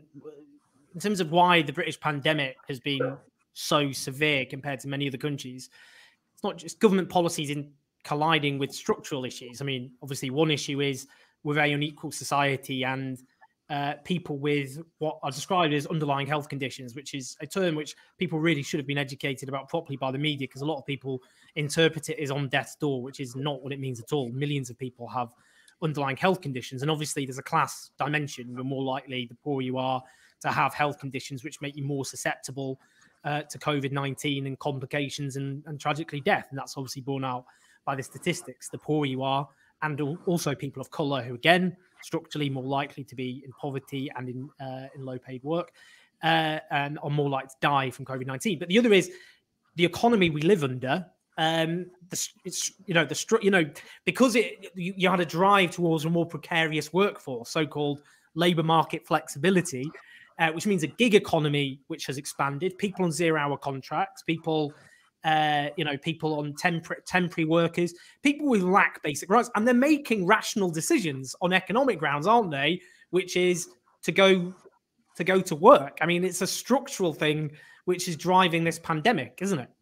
in terms of why the British pandemic has been so severe compared to many other countries, it's not just government policies in colliding with structural issues. I mean, obviously, one issue is we're a very unequal society, and uh, people with what are described as underlying health conditions, which is a term which people really should have been educated about properly by the media, because a lot of people interpret it as on death's door, which is not what it means at all. Millions of people have underlying health conditions, and obviously there's a class dimension. You're more likely, the poorer you are, to have health conditions which make you more susceptible uh, to COVID nineteen and complications and, and tragically death, and that's obviously borne out by the statistics. The poorer you are, and also people of colour, who again structurally more likely to be in poverty and in uh, in low paid work, uh, and are more likely to die from COVID nineteen. But the other is the economy we live under. Um, the, it's you know the you know because it you, you had a drive towards a more precarious workforce, so-called labour market flexibility, uh, which means a gig economy which has expanded. People on zero-hour contracts, people, uh, you know, people on temporary temporary workers, people who lack basic rights, and they're making rational decisions on economic grounds, aren't they? Which is to go to go to work. I mean, it's a structural thing which is driving this pandemic, isn't it?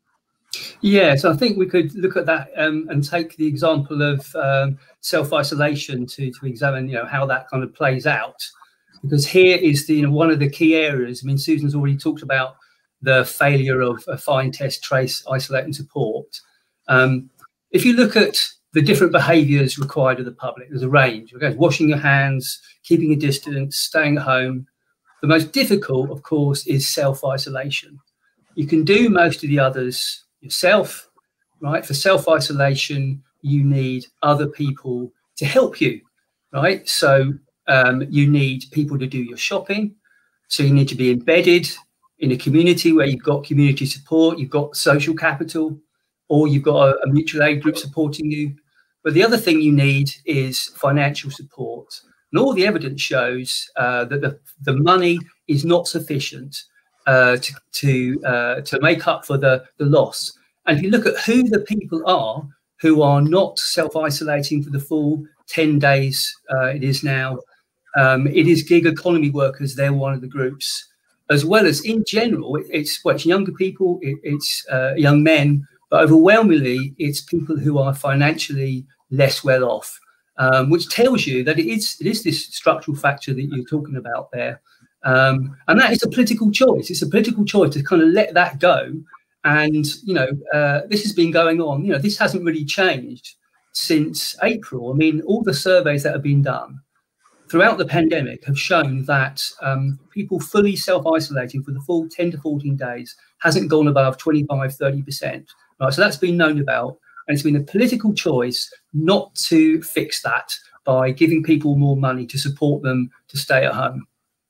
Yes, I think we could look at that um, and take the example of um, self-isolation to to examine, you know, how that kind of plays out. Because here is the, you know, one of the key areas. I mean, Susan's already talked about the failure of a find, test, trace, isolate and support. Um, if you look at the different behaviours required of the public, there's a range. Okay, washing your hands, keeping a distance, staying at home. The most difficult, of course, is self-isolation. You can do most of the others yourself, right? For self-isolation, you need other people to help you, right? So um, you need people to do your shopping. So you need to be embedded in a community where you've got community support, you've got social capital, or you've got a, a mutual aid group supporting you. But the other thing you need is financial support. And all the evidence shows uh, that the, the money is not sufficient uh, to, to, uh, to make up for the, the loss. And if you look at who the people are who are not self-isolating for the full ten days uh, it is now, um, it is gig economy workers. They're one of the groups, as well as in general, it's, well, it's younger people, it, it's uh, young men, but overwhelmingly it's people who are financially less well off, um, which tells you that it is, it is this structural factor that you're talking about there. Um, and that is a political choice. It's a political choice to kind of let that go. And, you know, uh, this has been going on, you know, this hasn't really changed since April. I mean, all the surveys that have been done throughout the pandemic have shown that um, people fully self-isolating for the full ten to fourteen days hasn't gone above twenty-five, thirty percent. Right? So that's been known about. And it's been a political choice not to fix that by giving people more money to support them to stay at home.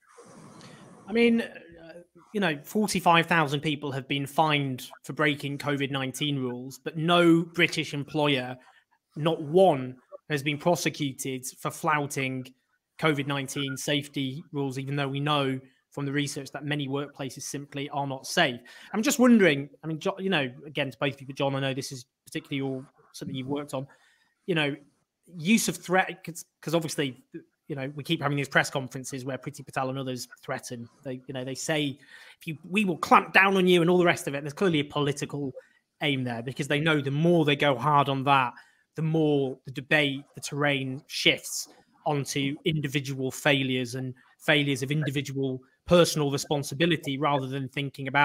I mean, you know, forty-five thousand people have been fined for breaking COVID nineteen rules, but no British employer, not one, has been prosecuted for flouting COVID nineteen safety rules, even though we know from the research that many workplaces simply are not safe. I'm just wondering, I mean, you know, again, to both of you, John, I know this is particularly all something you've worked on, you know, use of threat, because obviously, you know, we keep having these press conferences where Priti Patel and others threaten. They, you know, they say, if you, we will clamp down on you and all the rest of it. And there's clearly a political aim there, because they know the more they go hard on that, the more the debate, the terrain shifts onto individual failures and failures of individual personal responsibility, rather than thinking about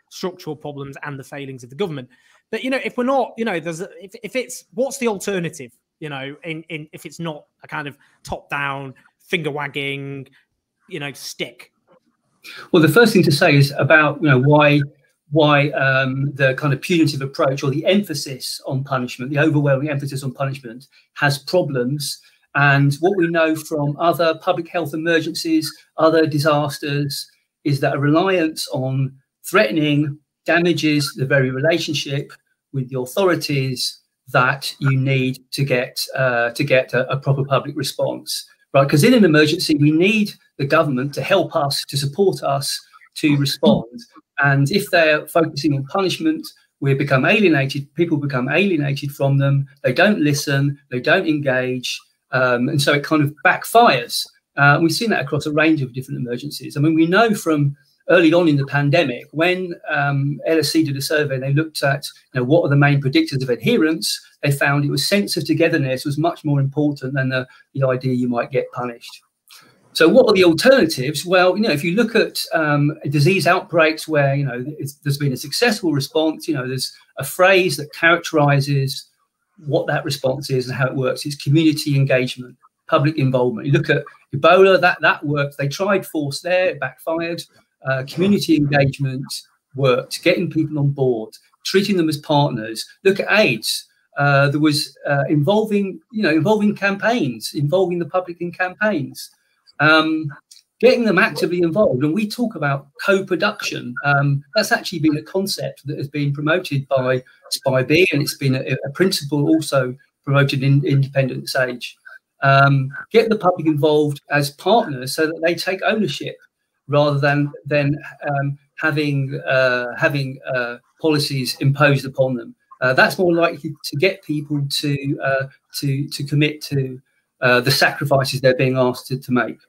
structural problems and the failings of the government. But, you know, if we're not, you know, there's, a, if, if it's, what's the alternative, you know, in, in, if it's not a kind of top down, finger wagging, you know, stick? Well, the first thing to say is about, you know, why, why um, the kind of punitive approach or the emphasis on punishment, the overwhelming emphasis on punishment has problems. And what we know from other public health emergencies, other disasters, is that a reliance on threatening damages the very relationship with the authorities that you need to get uh, to get a, a proper public response, right? Because in an emergency, we need the government to help us, to support us, to respond. And if they're focusing on punishment, we become alienated. People become alienated from them. They don't listen. They don't engage. Um, and so it kind of backfires. Uh, we've seen that across a range of different emergencies. I mean, we know from early on in the pandemic, when um, L S C did a survey, they looked at, you know, what are the main predictors of adherence. They found it was sense of togetherness was much more important than the, the idea you might get punished. So what are the alternatives? Well, you know, if you look at um, disease outbreaks where, you know, it's, there's been a successful response, you know, there's a phrase that characterizes what that response is and how it works. It's community engagement, public involvement. You look at Ebola, that, that worked. They tried force there, it backfired. Uh, community engagement worked, getting people on board, treating them as partners. Look at AIDS. Uh, there was uh, involving, you know, involving campaigns, involving the public in campaigns. Um, getting them actively involved. And we talk about co-production. Um, that's actually been a concept that has been promoted by S P I B, and it's been a, a principle also promoted in Independence Age. Um, get the public involved as partners so that they take ownership rather than, than um, having, uh, having uh, policies imposed upon them. Uh, that's more likely to get people to, uh, to, to commit to uh, the sacrifices they're being asked to, to make.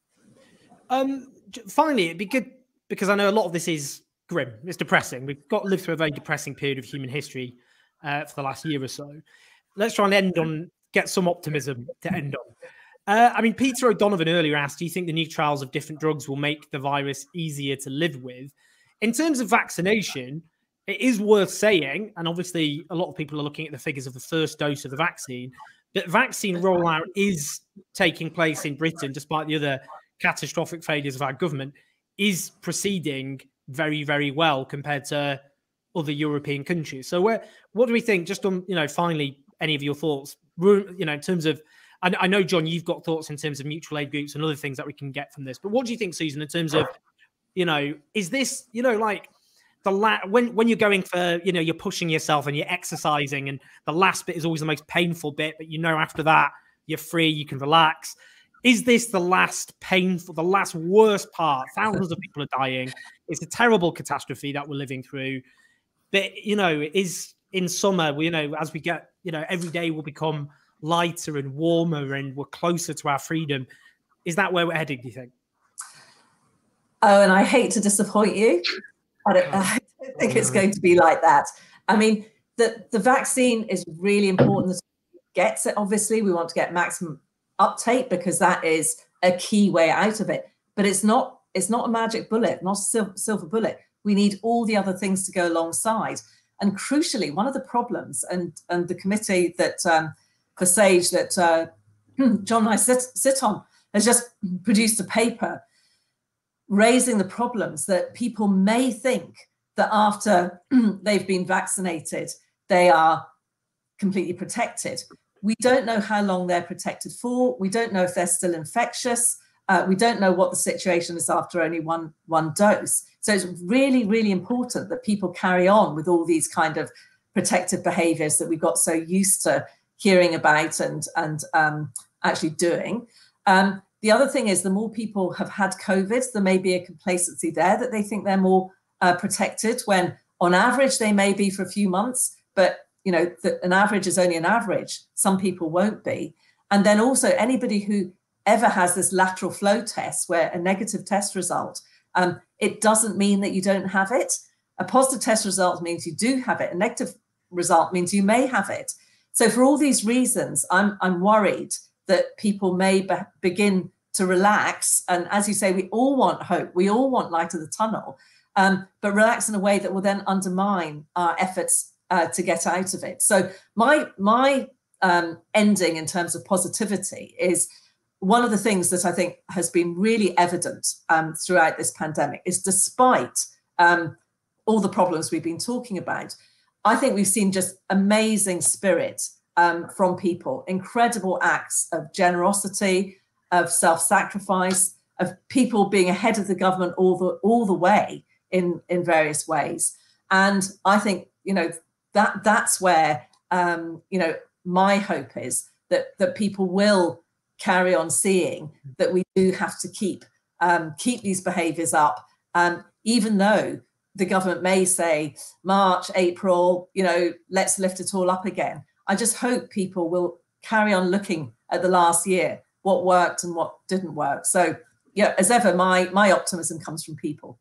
Um, finally, it'd be good, because I know a lot of this is grim. It's depressing. We've got to live through a very depressing period of human history uh, for the last year or so. Let's try and end on, get some optimism to end on. Uh, I mean, Peter O'Donovan earlier asked, do you think the new trials of different drugs will make the virus easier to live with? In terms of vaccination, it is worth saying, and obviously a lot of people are looking at the figures of the first dose of the vaccine, that vaccine rollout is taking place in Britain, despite the other catastrophic failures of our government, is proceeding very, very well compared to other European countries. So where, what do we think, just on, you know, finally, any of your thoughts, you know, in terms of, I, I know, John, you've got thoughts in terms of mutual aid groups and other things that we can get from this, but what do you think, Susan, in terms of, you know, is this, you know, like the la when, when you're going for, you know, you're pushing yourself and you're exercising and the last bit is always the most painful bit, but you know, after that, you're free, you can relax. Is this the last painful, the last worst part? Thousands of people are dying. It's a terrible catastrophe that we're living through. But, you know, is in summer, you know, as we get, you know, every day will become lighter and warmer and we're closer to our freedom. Is that where we're heading, do you think? Oh, and I hate to disappoint you. I don't, I don't think it's going to be like that. I mean, the, the vaccine is really important. Gets it, obviously. We want to get maximum uptake because that is a key way out of it. But it's not, it's not a magic bullet, not a sil silver bullet. We need all the other things to go alongside. And crucially, one of the problems, and, and the committee that um, for SAGE that uh, John and I sit, sit on has just produced a paper raising the problems that people may think that after they've been vaccinated, they are completely protected. We don't know how long they're protected for. We don't know if they're still infectious. Uh, we don't know what the situation is after only one, one dose. So it's really, really important that people carry on with all these kind of protective behaviors that we got so used to hearing about and, and um, actually doing. Um, the other thing is the more people have had COVID, there may be a complacency there that they think they're more uh, protected when on average they may be for a few months, but you know, that an average is only an average. Some people won't be. And then also anybody who ever has this lateral flow test where a negative test result, um, it doesn't mean that you don't have it. A positive test result means you do have it. A negative result means you may have it. So for all these reasons, I'm, I'm worried that people may be begin to relax. And as you say, we all want hope. We all want light of the tunnel. um, but relax in a way that will then undermine our efforts uh, to get out of it. So my, my um, ending in terms of positivity is one of the things that I think has been really evident um, throughout this pandemic is despite um, all the problems we've been talking about, I think we've seen just amazing spirit um, from people, incredible acts of generosity, of self-sacrifice, of people being ahead of the government all the all the way in, in various ways. And I think, you know, that that's where, um, you know, my hope is that, that people will carry on seeing that we do have to keep, um, keep these behaviours up, um, even though the government may say March, April, you know, let's lift it all up again. I just hope people will carry on looking at the last year, what worked and what didn't work. So, yeah, as ever, my my optimism comes from people.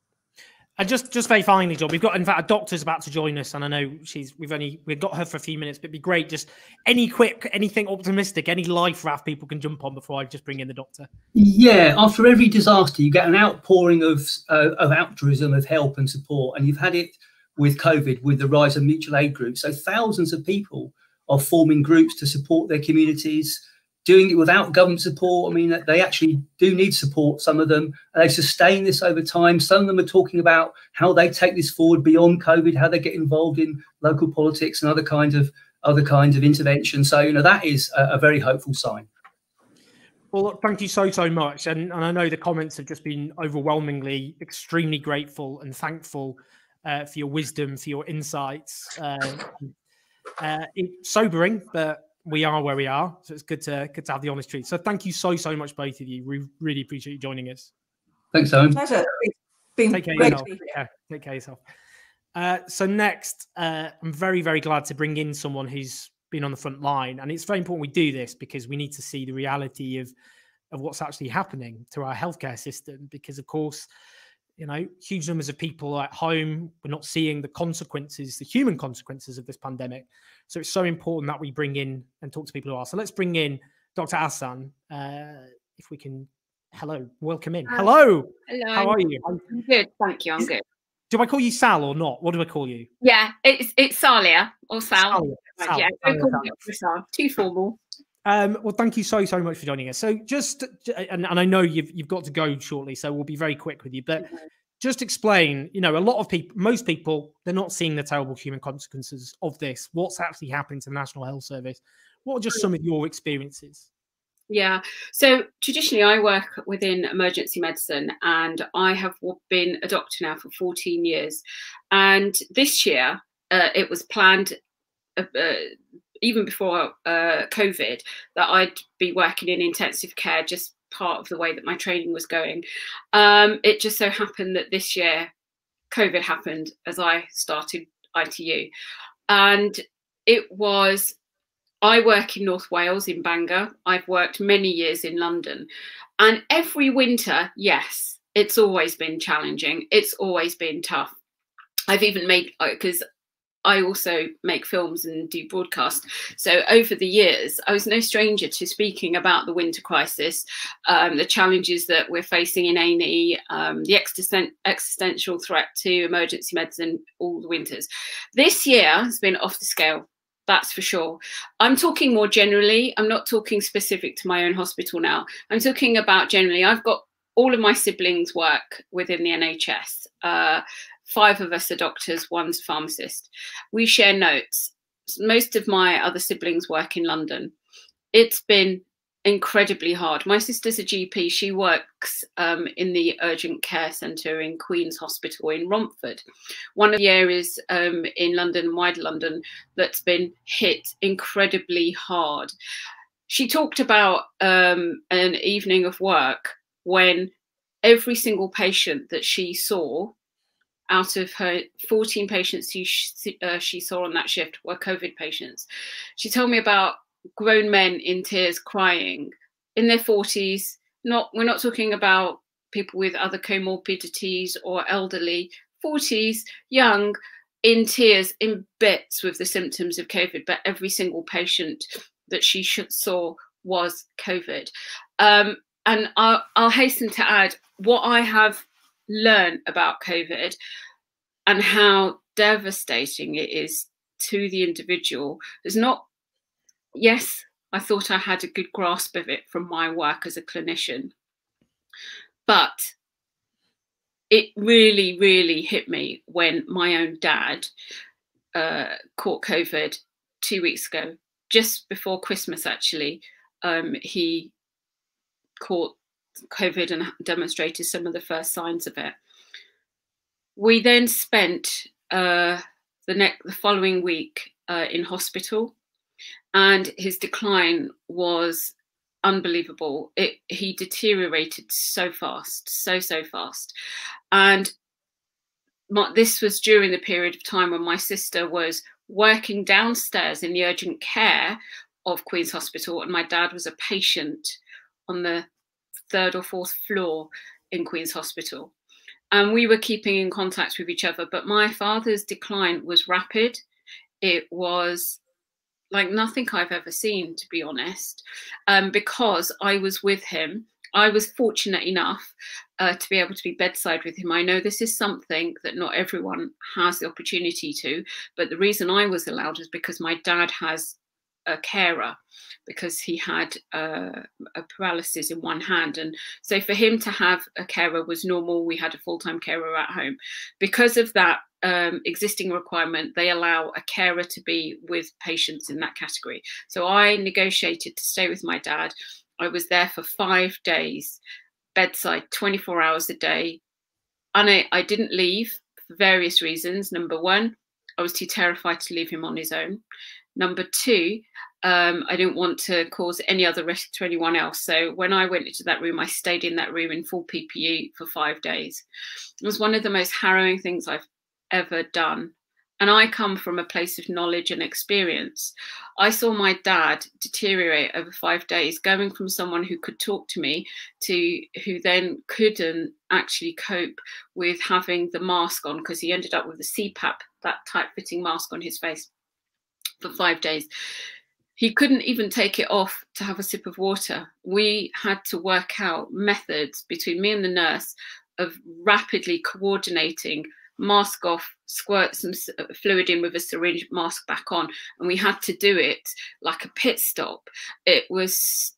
And just, just very finally, John, we've got, in fact, a doctor's about to join us, and I know she's, we've only, we've got her for a few minutes, but it'd be great. Just any quick, anything optimistic, any life raft people can jump on before I just bring in the doctor. Yeah, after every disaster, you get an outpouring of uh, of altruism, of help and support, and you've had it with COVID, with the rise of mutual aid groups. So thousands of people are forming groups to support their communities, doing it without government support. I mean, they actually do need support, some of them. They sustain this over time. Some of them are talking about how they take this forward beyond COVID, how they get involved in local politics and other kinds of other kinds of intervention. So, you know, that is a, a very hopeful sign. Well, look, thank you so, so much. And, and I know the comments have just been overwhelmingly, extremely grateful and thankful uh, for your wisdom, for your insights. Uh, uh, it's sobering, but we are where we are, so it's good to good to have the honest truth. So thank you so so much, both of you. We really appreciate you joining us. Thanks, Owen. Pleasure. Been Take care of yourself. Take care. Take care of yourself. Uh, so next, uh, I'm very very glad to bring in someone who's been on the front line, and it's very important we do this because we need to see the reality of of what's actually happening to our healthcare system. Because of course, you know, huge numbers of people at home, we're not seeing the consequences, the human consequences of this pandemic. So it's so important that we bring in and talk to people who are. So let's bring in Doctor Ahsan, uh, if we can. Hello, welcome in. Hello. Hello. How are you? I'm good, thank you. I'm good. Do I call you Sal or not? What do I call you? Yeah, it's it's Saleyha or Sal. Saleyha. Sal. Yeah, Saleyha. don't call me Sal. Too formal. Um, well, thank you so, so much for joining us. So just, and, and I know you've, you've got to go shortly, so we'll be very quick with you, but mm-hmm. just explain, you know, a lot of people, most people, they're not seeing the terrible human consequences of this. What's actually happening to the National Health Service? What are just some of your experiences? Yeah, so traditionally I work within emergency medicine, and I have been a doctor now for fourteen years. And this year uh, it was planned, uh, uh, even before uh, COVID, that I'd be working in intensive care, just part of the way that my training was going. Um, it just so happened that this year COVID happened as I started I T U. And it was, I work in North Wales, in Bangor. I've worked many years in London. And every winter, yes, it's always been challenging. It's always been tough. I've even made, because I also make films and do broadcast. So over the years, I was no stranger to speaking about the winter crisis, um, the challenges that we're facing in A and E, um, the existen existential threat to emergency medicine all the winters. This year has been off the scale, that's for sure. I'm talking more generally. I'm not talking specific to my own hospital now. I'm talking about generally. I've got all of my siblings work within the N H S. Uh, Five of us are doctors, one's a pharmacist. We share notes. Most of my other siblings work in London. It's been incredibly hard. My sister's a G P. She works um, in the urgent care centre in Queen's Hospital in Romford, one of the areas um, in London, wider London, that's been hit incredibly hard. She talked about um, an evening of work when every single patient that she saw, out of her fourteen patients who she, uh, she saw on that shift, were COVID patients. She told me about grown men in tears crying in their forties. Not, we're not talking about people with other comorbidities or elderly, forties, young, in tears, in bits with the symptoms of COVID, but every single patient that she saw was COVID. Um, and I'll, I'll hasten to add, what I have learn about COVID and how devastating it is to the individual. There's not, yes, I thought I had a good grasp of it from my work as a clinician, but it really, really hit me when my own dad uh, caught COVID two weeks ago, just before Christmas, actually. Um, he caught COVID and demonstrated some of the first signs of it. We then spent uh, the next, the following week uh, in hospital, and his decline was unbelievable. It, he deteriorated so fast, so, so fast. And my, this was during the period of time when my sister was working downstairs in the urgent care of Queen's Hospital, and my dad was a patient on the third or fourth floor in Queen's Hospital. And we were keeping in contact with each other, but my father's decline was rapid. It was like nothing I've ever seen, to be honest, um, because I was with him. I was fortunate enough uh, to be able to be bedside with him. I know this is something that not everyone has the opportunity to, but the reason I was allowed is because my dad has a carer, because he had uh, a paralysis in one hand. And so for him to have a carer was normal. We had a full-time carer at home. Because of that um, existing requirement, they allow a carer to be with patients in that category. So I negotiated to stay with my dad. I was there for five days, bedside, twenty-four hours a day. And I, I didn't leave for various reasons. Number one, I was too terrified to leave him on his own. Number two, um, I didn't want to cause any other risk to anyone else. So when I went into that room, I stayed in that room in full P P E for five days. It was one of the most harrowing things I've ever done. And I come from a place of knowledge and experience. I saw my dad deteriorate over five days, going from someone who could talk to me to who then couldn't actually cope with having the mask on, because he ended up with a C PAP, that tight-fitting mask on his face, for five days. He couldn't even take it off to have a sip of water. We had to work out methods between me and the nurse of rapidly coordinating, mask off, squirt some fluid in with a syringe, mask back on. And we had to do it like a pit stop. It was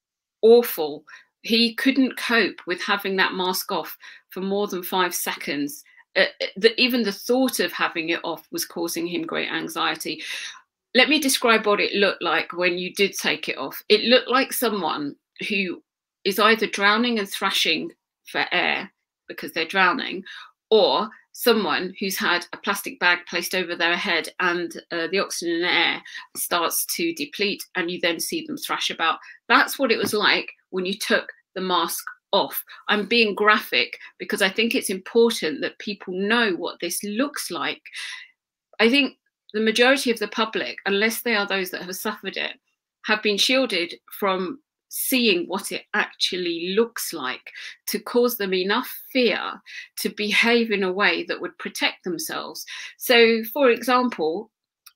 awful. He couldn't cope with having that mask off for more than five seconds. Uh, the, even the thought of having it off was causing him great anxiety. Let me describe what it looked like when you did take it off. It looked like someone who is either drowning and thrashing for air because they're drowning, or someone who's had a plastic bag placed over their head and uh, the oxygen in the air starts to deplete and you then see them thrash about. That's what it was like when you took the mask off. I'm being graphic because I think it's important that people know what this looks like. I think the majority of the public, unless they are those that have suffered it, have been shielded from seeing what it actually looks like to cause them enough fear to behave in a way that would protect themselves. So, for example,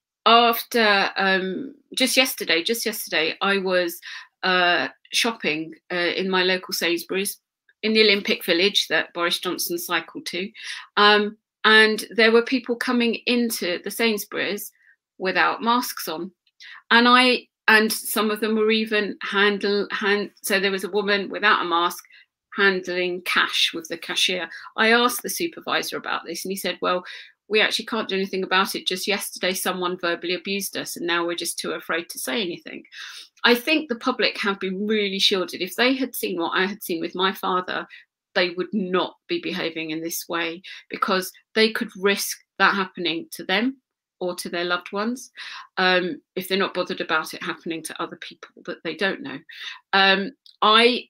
after um, just yesterday, just yesterday, I was uh, shopping uh, in my local Sainsbury's in the Olympic Village that Boris Johnson cycled to. Um, And there were people coming into the Sainsbury's without masks on. And I, and some of them were even handle, hand, so there was a woman without a mask handling cash with the cashier. I asked the supervisor about this and he said, well, we actually can't do anything about it. Just yesterday, someone verbally abused us and now we're just too afraid to say anything. I think the public have been really shielded. If they had seen what I had seen with my father, they would not be behaving in this way because they could risk that happening to them or to their loved ones um, if they're not bothered about it happening to other people that they don't know. Um, I,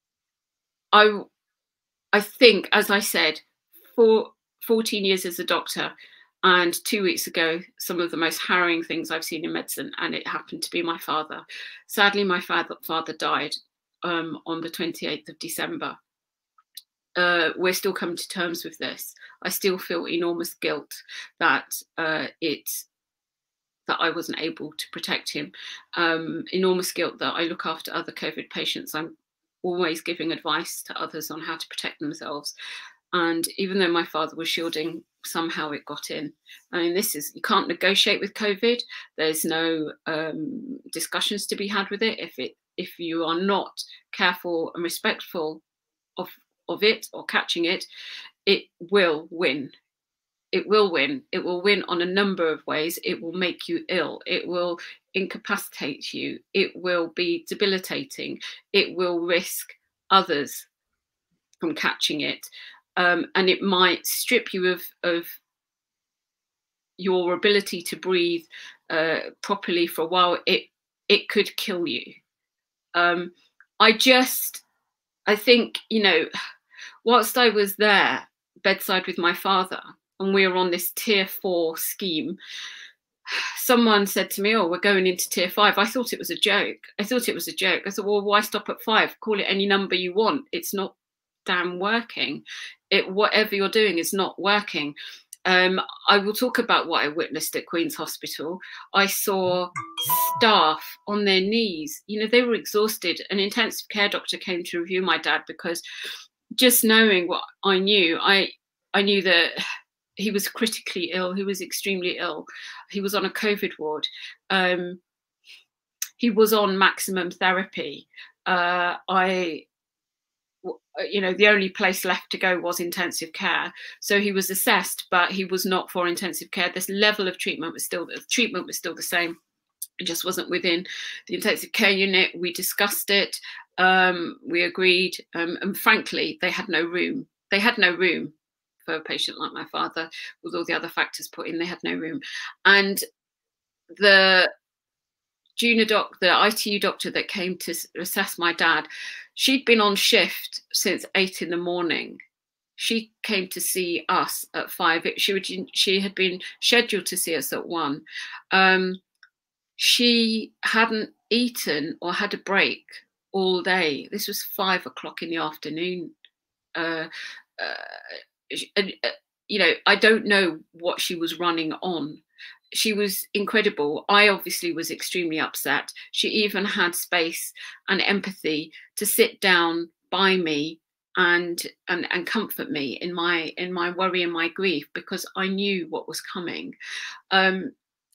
I, I think, as I said, for fourteen years as a doctor, and two weeks ago, some of the most harrowing things I've seen in medicine, and it happened to be my father. Sadly, my father, father died um, on the twenty-eighth of December. Uh, we're still coming to terms with this. I still feel enormous guilt that uh, it that I wasn't able to protect him. Um, enormous guilt that I look after other COVID patients. I'm always giving advice to others on how to protect themselves. And even though my father was shielding, somehow it got in. I mean, this is, you can't negotiate with COVID. There's no um, discussions to be had with it. If it, if you are not careful and respectful of, of it or catching it, it will win. It will win. It will win on a number of ways. It will make you ill. It will incapacitate you. It will be debilitating. It will risk others from catching it. Um, and it might strip you of, of your ability to breathe uh, properly for a while. It, it could kill you. Um, I just, I think, you know, whilst I was there bedside with my father, and we were on this tier four scheme, someone said to me, oh, we're going into tier five. I thought it was a joke. I thought it was a joke. I thought, well, why stop at five? Call it any number you want. It's not damn working. It, whatever you're doing is not working. Um, I will talk about what I witnessed at Queen's Hospital. I saw staff on their knees. You know, they were exhausted. An intensive care doctor came to review my dad because just knowing what I knew, I, I knew that he was critically ill. He was extremely ill. He was on a COVID ward. Um, he was on maximum therapy. Uh, I, you know, the only place left to go was intensive care. So he was assessed, but he was not for intensive care. This level of treatment was still, the treatment was still the same. It just wasn't within the intensive care unit. We discussed it. Um, we agreed. Um, and frankly, they had no room. They had no room for a patient like my father, with all the other factors put in. They had no room. And the junior doc, the I T U doctor that came to assess my dad, she'd been on shift since eight in the morning. She came to see us at five. She would, she had been scheduled to see us at one. Um, she hadn't eaten or had a break all day. This was five o'clock in the afternoon. Uh, uh, and, uh, you know, I don't know what she was running on. She was incredible. I obviously was extremely upset. She even had space and empathy to sit down by me and and and comfort me in my in my worry and my grief, because I knew what was coming. Um,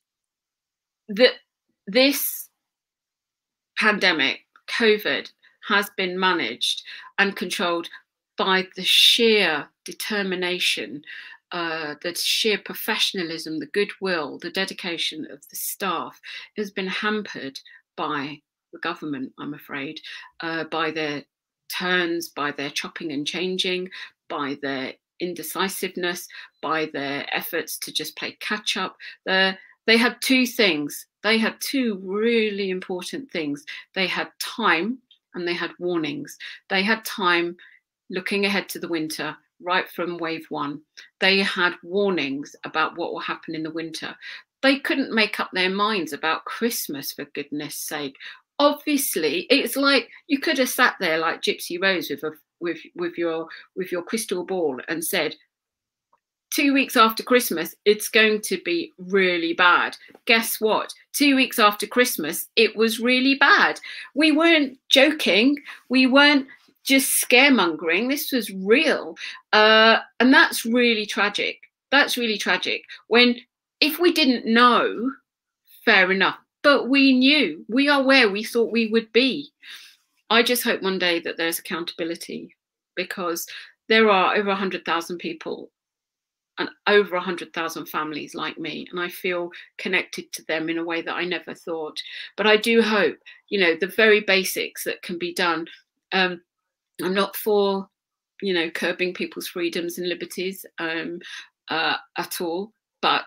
that this pandemic, COVID, has been managed and controlled by the sheer determination, uh, the sheer professionalism, the goodwill, the dedication of the staff. It has been hampered by the government, I'm afraid, uh, by their turns, by their chopping and changing, by their indecisiveness, by their efforts to just play catch up. They're, they had two things. They had two really important things. They had time and they had warnings. They had time looking ahead to the winter, right from wave one. They had warnings about what will happen in the winter. They couldn't make up their minds about Christmas, for goodness sake. Obviously, it's like you could have sat there like Gypsy Rose with a, with with your with your crystal ball and said, two weeks after Christmas, it's going to be really bad. Guess what? Two weeks after Christmas, it was really bad. We weren't joking. We weren't just scaremongering. This was real. Uh, and that's really tragic. That's really tragic. When, if we didn't know, fair enough, but we knew. We are where we thought we would be. I just hope one day that there's accountability, because there are over one hundred thousand people and over one hundred thousand families like me, and I feel connected to them in a way that I never thought. But I do hope, you know, the very basics that can be done. Um, I'm not for, you know, curbing people's freedoms and liberties um, uh, at all, but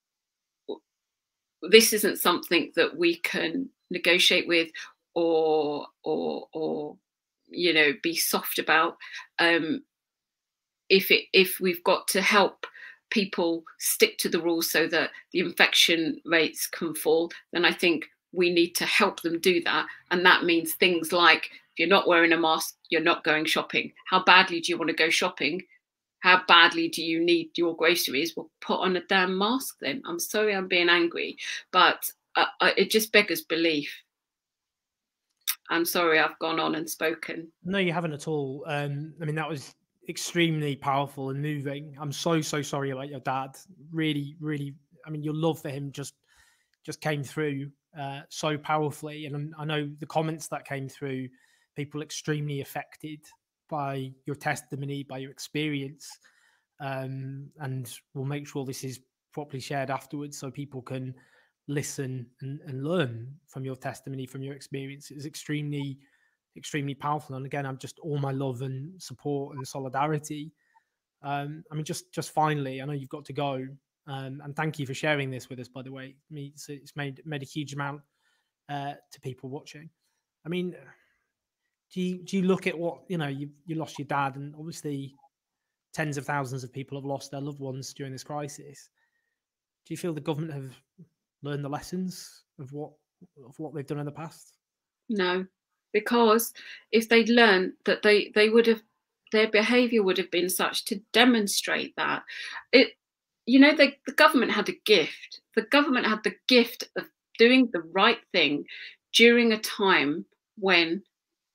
this isn't something that we can negotiate with or, or, or you know, be soft about. Um, if it, if we've got to help people stick to the rules so that the infection rates can fall, then I think we need to help them do that. And that means things like, if you're not wearing a mask, you're not going shopping. How badly do you want to go shopping? How badly do you need your groceries? Well, put on a damn mask then. I'm sorry I'm being angry, but uh, it just beggars belief. I'm sorry I've gone on and spoken. No, you haven't at all. Um, I mean, that was extremely powerful and moving. I'm so, so sorry about your dad. Really, really, I mean, your love for him just just came through uh, so powerfully. And I know the comments that came through, people extremely affected by your testimony, by your experience. Um, and we'll make sure this is properly shared afterwards so people can listen and, and learn from your testimony, from your experience. It's extremely, extremely powerful. And again, I'm just all my love and support and solidarity. Um, I mean, just just finally, I know you've got to go. Um, and thank you for sharing this with us, by the way. I mean, it's, it's made made a huge amount uh, to people watching. I mean, do you, do you look at what, you know, you, you lost your dad, and obviously tens of thousands of people have lost their loved ones during this crisis. Do you feel the government have learned the lessons of what of what they've done in the past? No, because if they'd learned that, they, they would have, their behaviour would have been such to demonstrate that. It, you know, they, the government had a gift. The government had the gift of doing the right thing during a time when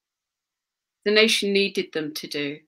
the nation needed them to do.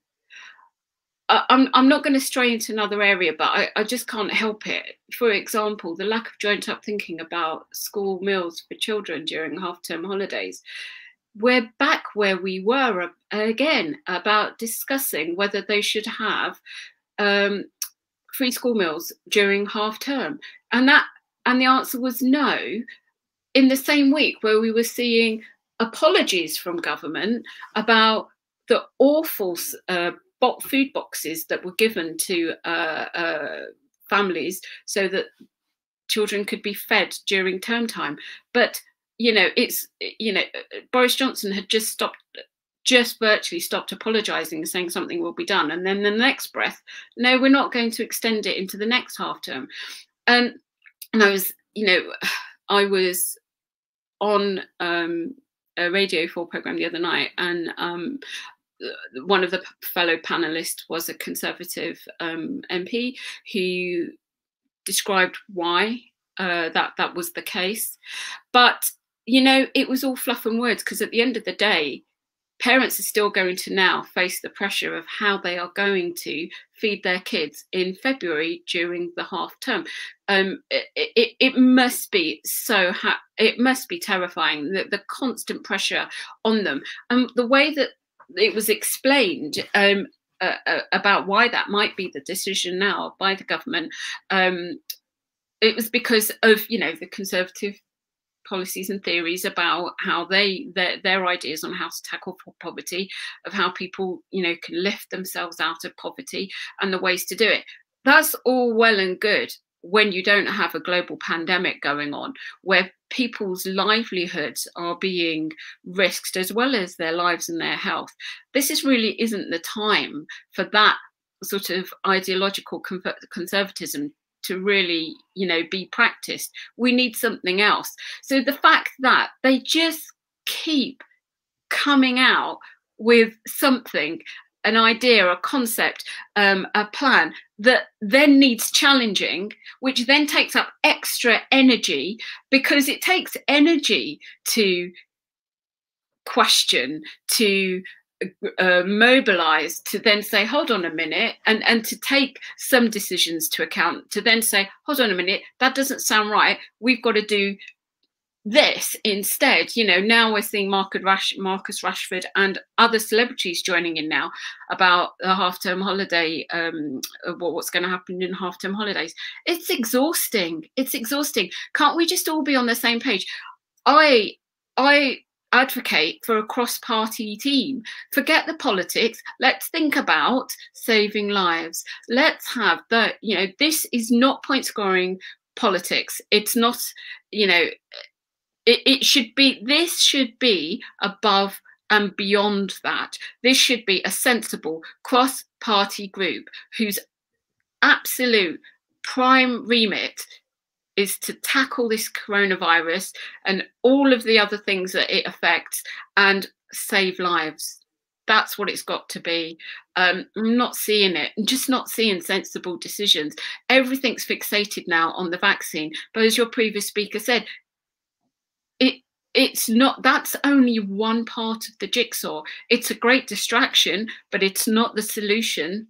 I, I'm, I'm not going to stray into another area, but I, I just can't help it. For example, the lack of joint up thinking about school meals for children during half-term holidays. We're back where we were again about discussing whether they should have um, free school meals during half term, and that and the answer was no, in the same week where we were seeing apologies from government about the awful uh, food boxes that were given to uh, uh, families so that children could be fed during term time. But you know, it's you know, Boris Johnson had just stopped. just virtually stopped apologising and saying something will be done. And then in the next breath, no, we're not going to extend it into the next half term. And, and I was, you know, I was on um, a Radio four programme the other night, and um, one of the fellow panellists was a Conservative um, M P who described why uh, that, that was the case. But, you know, it was all fluff and words, because at the end of the day, parents are still going to now face the pressure of how they are going to feed their kids in February during the half term. Um, it, it, it must be so, ha it must be terrifying, the, the constant pressure on them. And the way that it was explained um, uh, uh, about why that might be the decision now by the government, um, it was because of, you know, the Conservative policies and theories about how they their, their ideas on how to tackle poverty, of how people, you know, can lift themselves out of poverty and the ways to do it. That's all well and good when you don't have a global pandemic going on where people's livelihoods are being risked as well as their lives and their health. This is really isn't the time for that sort of ideological conservatism to really, you know, be practiced. We need something else. So the fact that they just keep coming out with something, an idea, a concept, um, a plan that then needs challenging, which then takes up extra energy, because it takes energy to question, to Uh, mobilise, to then say, hold on a minute, and, and to take some decisions to account, to then say, hold on a minute, that doesn't sound right, we've got to do this instead. You know, now we're seeing Marcus, Rash, Marcus Rashford and other celebrities joining in now about the half-term holiday, um, what's going to happen in half-term holidays. It's exhausting. It's exhausting. Can't we just all be on the same page? I, I, advocate for a cross-party team. Forget the politics. Let's think about saving lives. Let's have the, you know, this is not point scoring politics. It's not, you know, it, it should be, this should be above and beyond that. This should be a sensible cross-party group whose absolute prime remit is to tackle this coronavirus and all of the other things that it affects and save lives. That's what it's got to be. Um, I'm not seeing it. I'm just not seeing sensible decisions. Everything's fixated now on the vaccine. But as your previous speaker said, it it it's not, that's only one part of the jigsaw. It's a great distraction, but it's not the solution.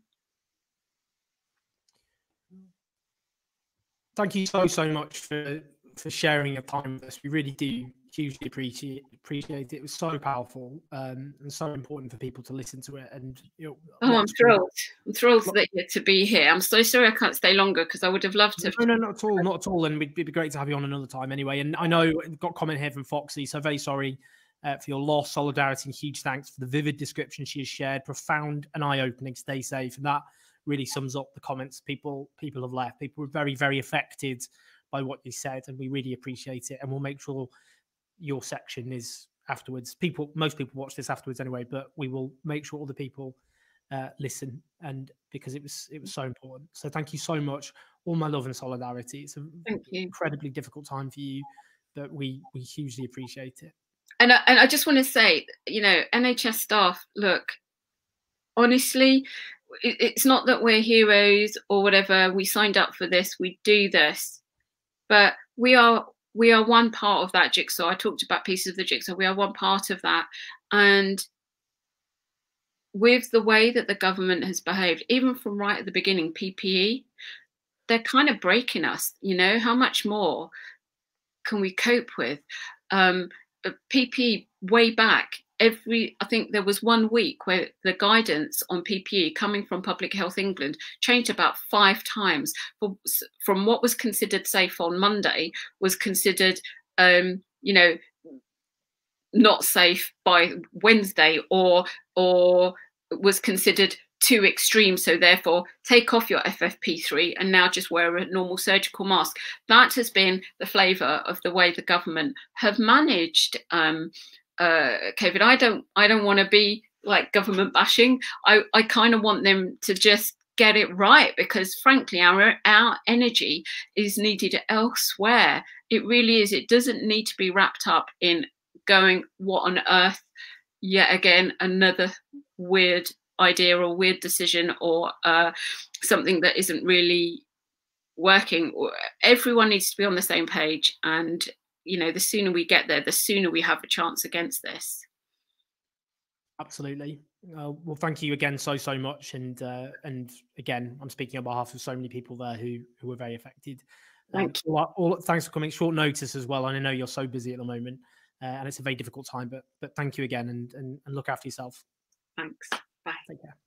Thank you so, so much for, for sharing your time with us. We really do hugely appreciate appreciate it. It was so powerful um, and so important for people to listen to it. And you know, oh, I'm thrilled. I'm thrilled that you're to be here. I'm so sorry I can't stay longer because I would have loved to. No, no, not at all, not at all. And it'd be great to have you on another time anyway. And I know we've got a comment here from Foxy, so very sorry uh, for your loss, solidarity, and huge thanks for the vivid description she has shared. Profound and eye-opening. Stay safe. And that really sums up the comments people people have left. People were very, very affected by what you said, and we really appreciate it. And we'll make sure your section is afterwards. People, most people watch this afterwards anyway, but we will make sure all the people uh, listen, and because it was it was so important. So thank you so much. All my love and solidarity. It's an incredibly difficult time for you, but we we hugely appreciate it. And I, and I just want to say, you know, N H S staff, look, honestly, it, it's not that we're heroes or whatever. We signed up for this. We do this, but we are. We are one part of that jigsaw. I talked about pieces of the jigsaw. We are one part of that. And with the way that the government has behaved, even from right at the beginning, P P E, they're kind of breaking us. You know, how much more can we cope with? Um, P P E way back, every, I think there was one week where the guidance on P P E coming from Public Health England changed about five times. For, from what was considered safe on Monday was considered, um, you know, not safe by Wednesday, or or was considered too extreme. So therefore, take off your F F P three and now just wear a normal surgical mask. That has been the flavour of the way the government have managed um, Uh, COVID. I don't I don't want to be like government bashing. I, I kind of want them to just get it right, because frankly our our energy is needed elsewhere. It really is. It doesn't need to be wrapped up in going, what on earth, yet again another weird idea or weird decision, or uh, something that isn't really working. Everyone needs to be on the same page, and you know, the sooner we get there, the sooner we have a chance against this. Absolutely. Uh, well, thank you again so, so much. And uh, and again, I'm speaking on behalf of so many people there who who were very affected. Thank um, you. All, all, thanks for coming short notice as well. And I know you're so busy at the moment, uh, and it's a very difficult time, but but thank you again, and, and, and look after yourself. Thanks. Bye. Take care.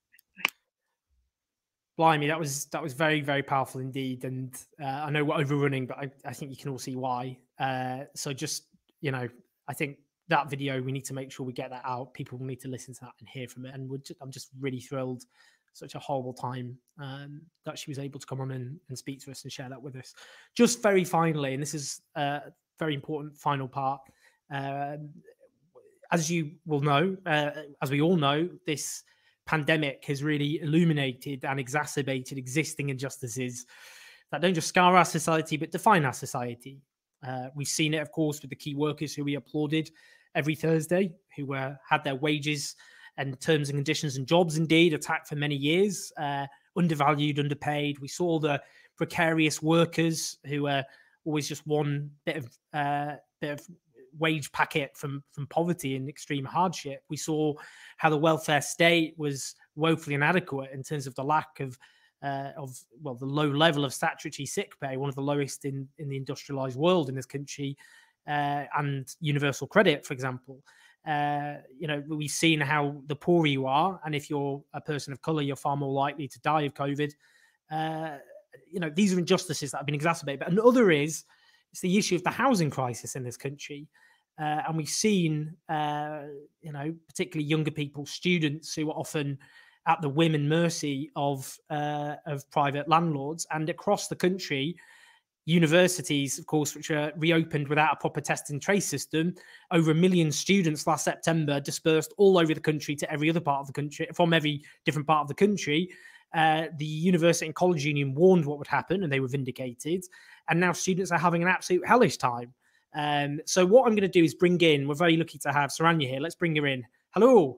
Blimey, that was that was very, very powerful indeed. And uh, I know we're overrunning, but I, I think you can all see why. Uh, so just, you know, I think that video, we need to make sure we get that out. People need to listen to that and hear from it. And we're just, I'm just really thrilled. Such a horrible time um, that she was able to come on and, and speak to us and share that with us. Just very finally, and this is a very important final part. Uh, as you will know, uh, as we all know, this pandemic has really illuminated and exacerbated existing injustices that don't just scar our society, but define our society. Uh, we've seen it, of course, with the key workers who we applauded every Thursday, who uh, had their wages and terms and conditions and jobs indeed attacked for many years, uh, undervalued, underpaid. We saw the precarious workers who were always just one bit of uh, bit of wage packet from from poverty and extreme hardship. We saw how the welfare state was woefully inadequate in terms of the lack of uh, of well the low level of statutory sick pay, one of the lowest in in the industrialized world in this country, uh, and universal credit, for example. Uh, you know, we've seen how the poorer you are, and if you're a person of color, you're far more likely to die of COVID. Uh, you know, these are injustices that have been exacerbated. But another is it's the issue of the housing crisis in this country. Uh, and we've seen, uh, you know, particularly younger people, students who are often at the whim and mercy of uh, of private landlords. And across the country, universities, of course, which are reopened without a proper test and trace system, over a million students last September dispersed all over the country to every other part of the country, from every different part of the country. Uh, the University and College Union warned what would happen, and they were vindicated. And now students are having an absolute hellish time. Um, so what I'm going to do is bring in, we're very lucky to have Saranya here. Let's bring her in. Hello.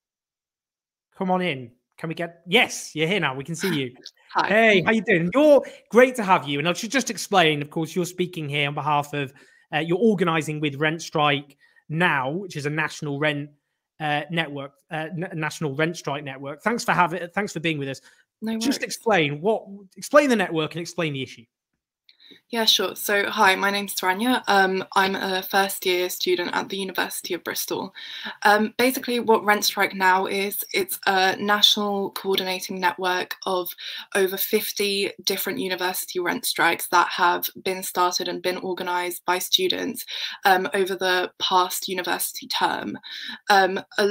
Come on in. Can we get, yes, you're here now. We can see you. Hi. Hey, how you doing? You're great to have you. And I should just explain, of course, you're speaking here on behalf of, uh, you're organising with Rent Strike Now, which is a national rent uh, network, uh, national rent strike network. Thanks for having, thanks for being with us. No Just explain what, explain the network and explain the issue. Yeah, sure. So, hi, my name's Saranya. Um, I'm a first year student at the University of Bristol. Um, basically, what Rent Strike Now is, it's a national coordinating network of over fifty different university rent strikes that have been started and been organised by students um, over the past university term. Um, a,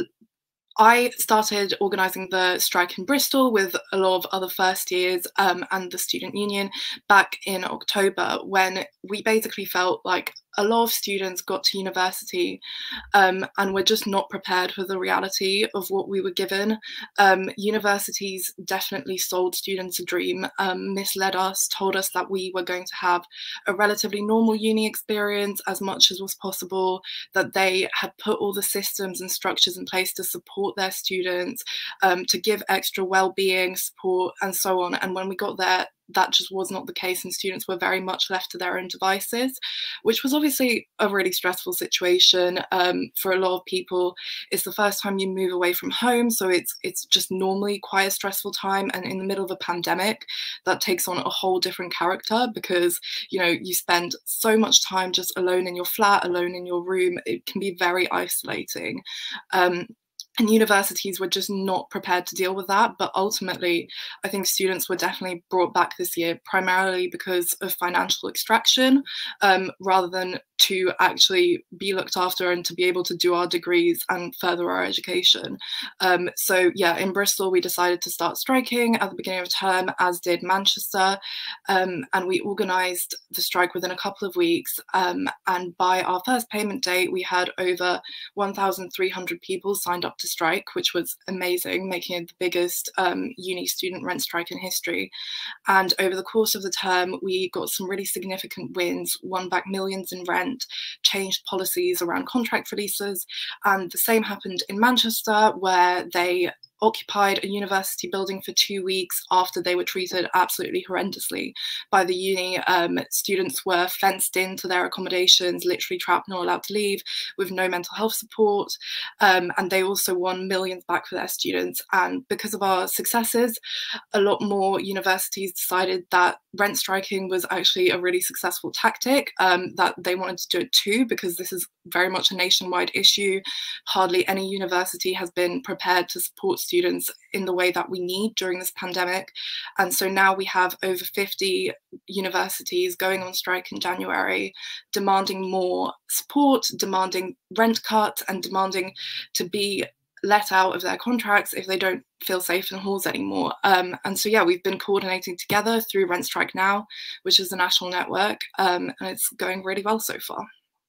I started organising the strike in Bristol with a lot of other first years um, and the student union back in October, when we basically felt like a lot of students got to university um, and were just not prepared for the reality of what we were given. Um, universities definitely sold students a dream, um, misled us, told us that we were going to have a relatively normal uni experience as much as was possible, that they had put all the systems and structures in place to support their students, um, to give extra well-being support and so on. And when we got there, that just was not the case, and students were very much left to their own devices, which was obviously a really stressful situation um, for a lot of people. It's the first time you move away from home, so it's it's just normally quite a stressful time, and in the middle of a pandemic, that takes on a whole different character, because you know you spend so much time just alone in your flat, alone in your room. It can be very isolating. Um, And universities were just not prepared to deal with that. But ultimately, I think students were definitely brought back this year primarily because of financial extraction, um, rather than to actually be looked after and to be able to do our degrees and further our education. Um, so yeah, in Bristol, we decided to start striking at the beginning of term, as did Manchester. Um, and we organised the strike within a couple of weeks. Um, and by our first payment date, we had over one thousand three hundred people signed up to strike, which was amazing, making it the biggest um, uni student rent strike in history. And over the course of the term, we got some really significant wins, won back millions in rent, changed policies around contract releases. And the same happened in Manchester, where they occupied a university building for two weeks after they were treated absolutely horrendously by the uni. Um, students were fenced into their accommodations, literally trapped, not allowed to leave, with no mental health support. Um, and they also won millions back for their students. And because of our successes, a lot more universities decided that rent striking was actually a really successful tactic, um, that they wanted to do it too, because this is very much a nationwide issue. Hardly any university has been prepared to support students in the way that we need during this pandemic. And so now we have over fifty universities going on strike in January, demanding more support, demanding rent cuts, and demanding to be let out of their contracts if they don't feel safe in halls anymore. Um, and so, yeah, we've been coordinating together through Rent Strike Now, which is a national network, um, and it's going really well so far.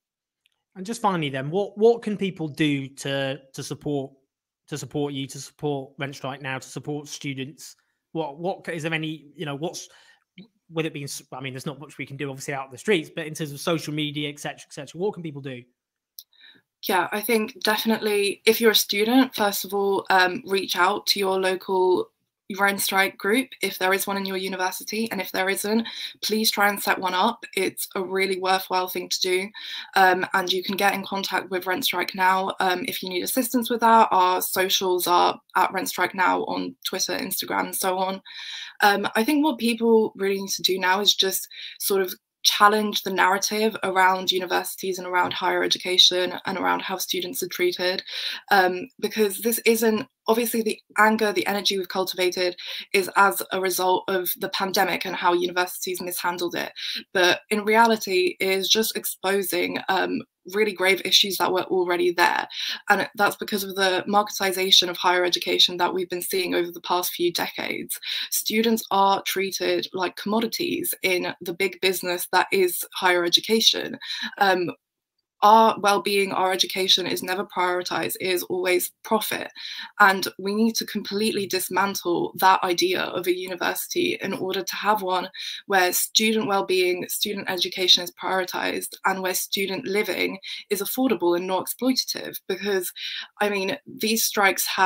And just finally, then, what what can people do to to support to support you, to support Rent Strike Now, to support students? What what is there any, you know, what's with it being? I mean, there's not much we can do, obviously, out of the streets, but in terms of social media, et cetera, et cetera, what can people do? Yeah, I think definitely if you're a student, first of all, um, reach out to your local Rent Strike group if there is one in your university, and if there isn't, please try and set one up. It's a really worthwhile thing to do, um, and you can get in contact with Rent Strike Now um, if you need assistance with that. Our socials are at Rent Strike Now on Twitter, Instagram, and so on. Um, I think what people really need to do now is just sort of challenge the narrative around universities and around higher education and around how students are treated, um, because this isn't, obviously the anger, the energy we've cultivated is as a result of the pandemic and how universities mishandled it, but in reality it is just exposing um, really grave issues that were already there. And that's because of the marketization of higher education that we've been seeing over the past few decades. Students are treated like commodities in the big business that is higher education. Um, Our well-being, our education is never prioritized, it is always profit. And we need to completely dismantle that idea of a university in order to have one where student well-being, student education is prioritized, and where student living is affordable and not exploitative. Because, I mean, these strikes have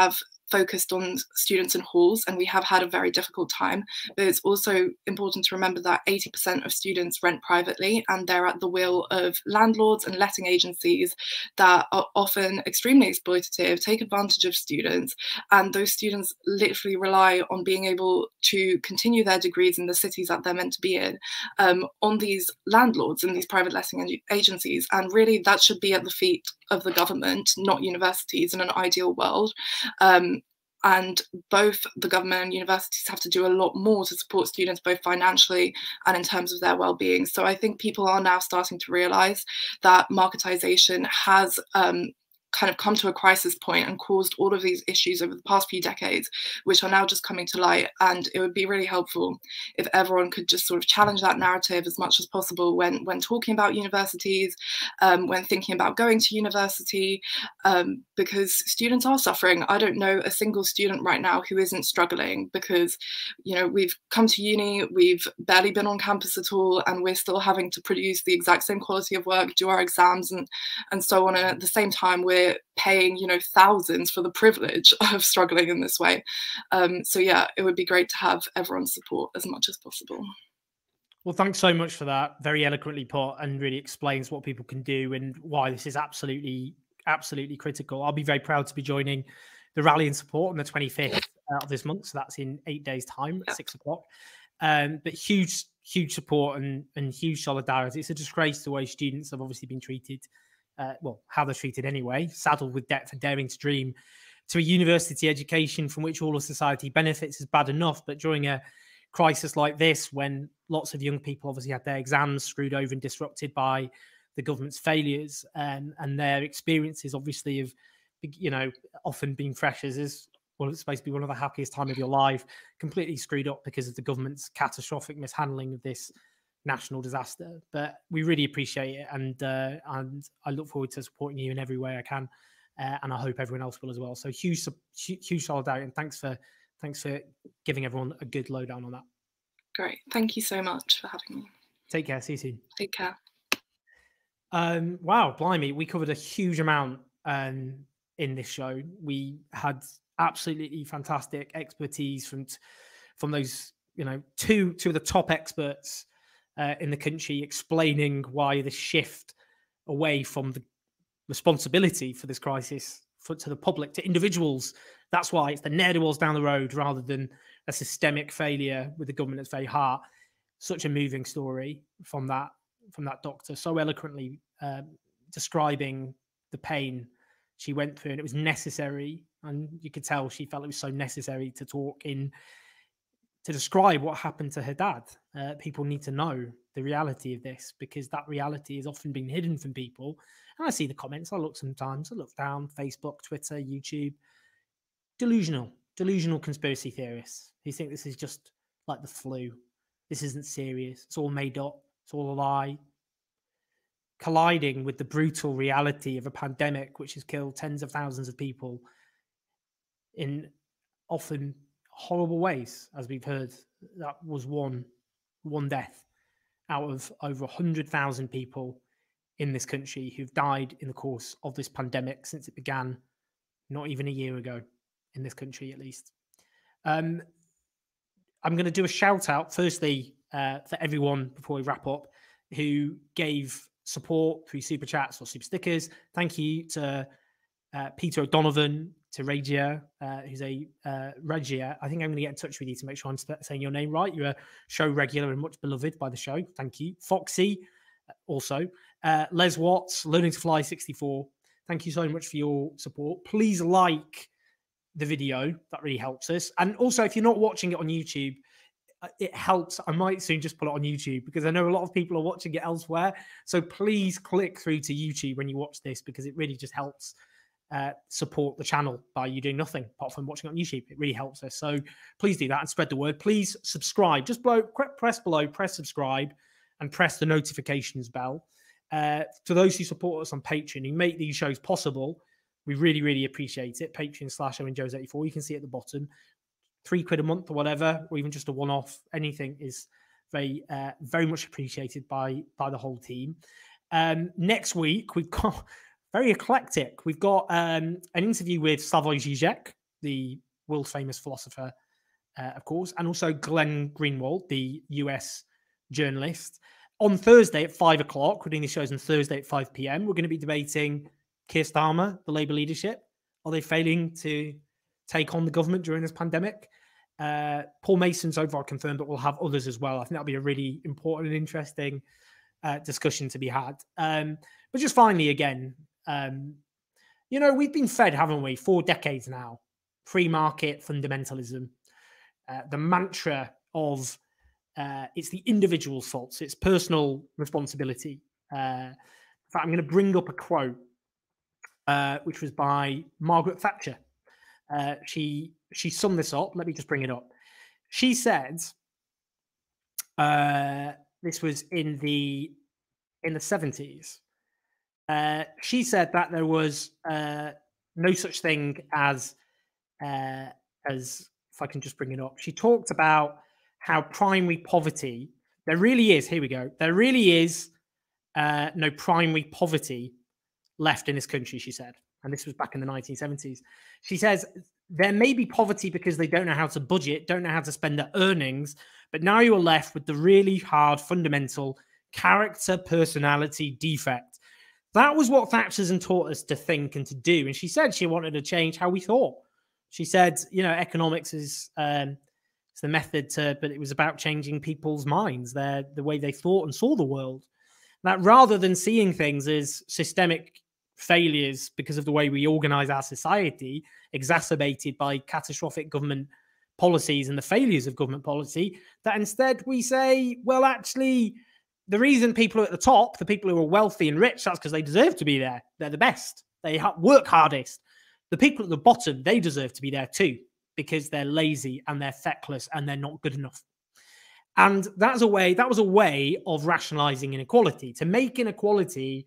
focused on students in halls, and we have had a very difficult time. But it's also important to remember that eighty percent of students rent privately, and they're at the will of landlords and letting agencies that are often extremely exploitative, take advantage of students, and those students literally rely on being able to continue their degrees in the cities that they're meant to be in um, on these landlords and these private letting agencies. And really that should be at the feet of the government, not universities, in an ideal world. Um, and both the government and universities have to do a lot more to support students, both financially and in terms of their well-being. So I think people are now starting to realise that marketisation has um, kind of come to a crisis point and caused all of these issues over the past few decades, which are now just coming to light. And it would be really helpful if everyone could just sort of challenge that narrative as much as possible when, when talking about universities, um, when thinking about going to university, um, because students are suffering. I don't know a single student right now who isn't struggling, because, you know, we've come to uni, we've barely been on campus at all, and we're still having to produce the exact same quality of work, do our exams and, and so on. And at the same time, we're paying, you know, thousands for the privilege of struggling in this way. Um, so yeah, it would be great to have everyone's support as much as possible. Well, thanks so much for that. Very eloquently put, and really explains what people can do and why this is absolutely, absolutely critical. I'll be very proud to be joining the rally and support on the twenty-fifth of this month. So that's in eight days' time at six o'clock. Um, but huge, huge support and, and huge solidarity. It's a disgrace the way students have obviously been treated. Uh, well, how they're treated anyway, saddled with debt for daring to dream to a university education from which all of society benefits is bad enough. But during a crisis like this, when lots of young people obviously had their exams screwed over and disrupted by the government's failures, um, and their experiences obviously of, you know, often being freshers is, well, it's supposed to be one of the happiest time of your life, completely screwed up because of the government's catastrophic mishandling of this national disaster. But we really appreciate it, and uh, and I look forward to supporting you in every way I can, uh, and I hope everyone else will as well. So huge, huge solidarity, and thanks for thanks for giving everyone a good lowdown on that. Great, thank you so much for having me. Take care. See you soon. Take care. Um, wow, blimey, we covered a huge amount um, in this show. We had absolutely fantastic expertise from from those, you know, two two of the top experts Uh, in the country, explaining why the shift away from the responsibility for this crisis for, to the public, to individuals, that's why it's the ne'er-do-wells down the road rather than a systemic failure with the government at its very heart. Such a moving story from that from that doctor, so eloquently um, describing the pain she went through, and it was necessary, and you could tell she felt it was so necessary to talk in to describe what happened to her dad. Uh, people need to know the reality of this, because that reality has often been hidden from people. And I see the comments. I look sometimes. I look down Facebook, Twitter, YouTube. Delusional, delusional conspiracy theorists who think this is just like the flu. This isn't serious. It's all made up. It's all a lie. Colliding with the brutal reality of a pandemic which has killed tens of thousands of people in often horrible ways, as we've heard. That was one one death out of over one hundred thousand people in this country who've died in the course of this pandemic since it began not even a year ago, in this country at least. Um, I'm going to do a shout out firstly uh, for everyone before we wrap up who gave support through super chats or super stickers. Thank you to uh, Peter O'Donovan, to Regia, uh, who's a uh, Regia. I think I'm going to get in touch with you to make sure I'm saying your name right. You're a show regular and much beloved by the show. Thank you. Foxy, also. Uh, Les Watts, Learning to Fly sixty-four. Thank you so much for your support. Please like the video. That really helps us. And also, if you're not watching it on YouTube, it helps. I might soon just put it on YouTube, because I know a lot of people are watching it elsewhere. So please click through to YouTube when you watch this, because it really just helps Uh, support the channel by you doing nothing apart from watching it on YouTube. It really helps us. So please do that and spread the word. Please subscribe. Just below, press below, press subscribe, and press the notifications bell. Uh, to those who support us on Patreon, who make these shows possible, we really, really appreciate it. Patreon slash Owen Jones eighty-four. You can see at the bottom, three quid a month or whatever, or even just a one-off. Anything is very, uh, very much appreciated by by the whole team. Um, next week we've got. Very eclectic. We've got um, an interview with Slavoj Žižek, the world famous philosopher, uh, of course, and also Glenn Greenwald, the U S journalist. On Thursday at five o'clock, we're doing these shows on Thursday at five p m, we're going to be debating Keir Starmer, the Labour leadership. Are they failing to take on the government during this pandemic? Uh, Paul Mason's so far confirmed, but we'll have others as well. I think that'll be a really important and interesting uh, discussion to be had. Um, but just finally, again, um, you know, we've been fed, haven't we, for decades now, free market fundamentalism, uh, the mantra of uh, it's the individual's faults, it's personal responsibility. Uh, in fact, I'm going to bring up a quote, uh, which was by Margaret Thatcher. Uh, she she summed this up. Let me just bring it up. She said, uh, this was in the in the seventies. Uh, she said that there was uh, no such thing as uh, as if I can just bring it up. She talked about how primary poverty, there really is. Here we go. There really is uh, no primary poverty left in this country. She said, and this was back in the nineteen seventies. She says there may be poverty because they don't know how to budget, don't know how to spend their earnings, but now you are left with the really hard, fundamental character, personality defect. That was what Thatcherism taught us to think and to do. And she said she wanted to change how we thought. She said, you know, economics is um, it's the method to, but it was about changing people's minds, their the way they thought and saw the world. That rather than seeing things as systemic failures because of the way we organize our society, exacerbated by catastrophic government policies and the failures of government policy, that instead we say, well, actually, the reason people are at the top, the people who are wealthy and rich, that's because they deserve to be there. They're the best. They work hardest. The people at the bottom, they deserve to be there too, because they're lazy and they're feckless and they're not good enough. And that's a way, that was a way of rationalizing inequality, to make inequality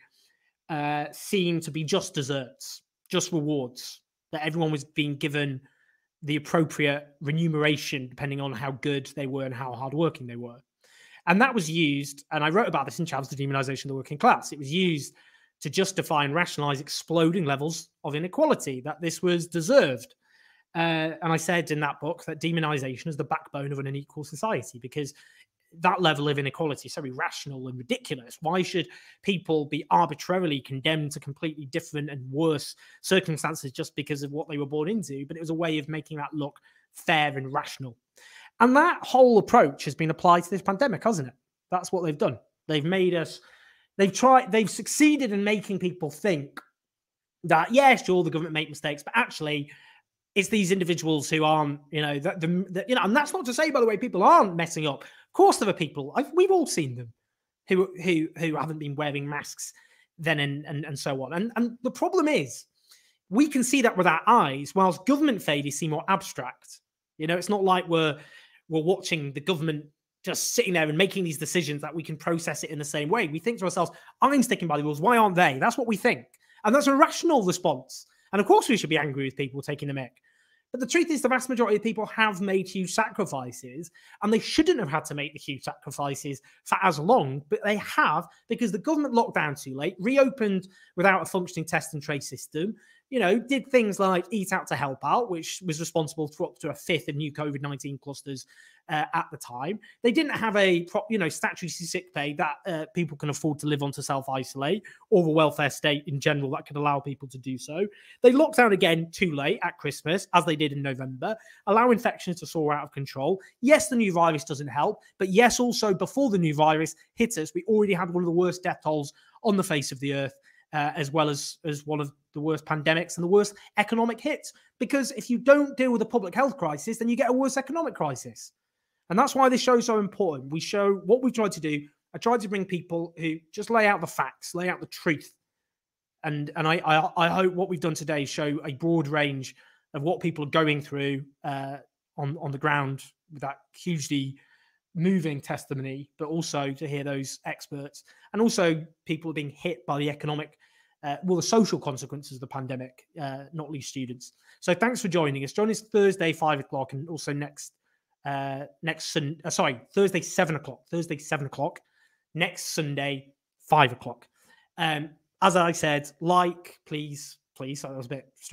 uh, seem to be just desserts, just rewards, that everyone was being given the appropriate remuneration depending on how good they were and how hardworking they were. And that was used, and I wrote about this in Chavs, the Demonisation of the Working Class. It was used to justify and rationalize exploding levels of inequality, that this was deserved. Uh, and I said in that book that demonization is the backbone of an unequal society, because that level of inequality is so irrational and ridiculous. Why should people be arbitrarily condemned to completely different and worse circumstances just because of what they were born into? But it was a way of making that look fair and rational. And that whole approach has been applied to this pandemic, hasn't it? That's what they've done. They've made us, they've tried, they've succeeded in making people think that, yeah, sure, the government make mistakes, but actually it's these individuals who aren't, you know, the, the, the, you know, and that's not to say, by the way, people aren't messing up. Of course, there are people, I've, we've all seen them who who who haven't been wearing masks then and, and, and so on. And, and the problem is, we can see that with our eyes, whilst government failures seem more abstract. You know, it's not like we're we're watching the government just sitting there and making these decisions that we can process it in the same way. We think to ourselves, I'm sticking by the rules, why aren't they? That's what we think. And that's a rational response. And of course we should be angry with people taking the mick. But the truth is the vast majority of people have made huge sacrifices, and they shouldn't have had to make the huge sacrifices for as long, but they have, because the government locked down too late, reopened without a functioning test and trace system, you know, did things like Eat Out to Help Out, which was responsible for up to a fifth of new COVID nineteen clusters uh, at the time. They didn't have a, you know, statutory sick pay that uh, people can afford to live on to self-isolate, or a welfare state in general that could allow people to do so. They locked down again too late at Christmas, as they did in November, allow infections to soar out of control. Yes, the new virus doesn't help, but yes, also before the new virus hit us, we already had one of the worst death tolls on the face of the earth. Uh, as well as, as one of the worst pandemics and the worst economic hits. Because if you don't deal with a public health crisis, then you get a worse economic crisis. And that's why this show is so important. We show what we tried to do. I tried to bring people who just lay out the facts, lay out the truth. And, and I, I, I hope what we've done today show a broad range of what people are going through uh, on, on the ground with that hugely moving testimony, but also to hear those experts, and also people being hit by the economic, uh, well, the social consequences of the pandemic, uh, not least students. So thanks for joining us. Join us Thursday, five o'clock, and also next, uh, next Sun, uh, sorry, Thursday, seven o'clock, Thursday, seven o'clock, next Sunday, five o'clock. Um, as I said, like, please, please, that was a bit strict.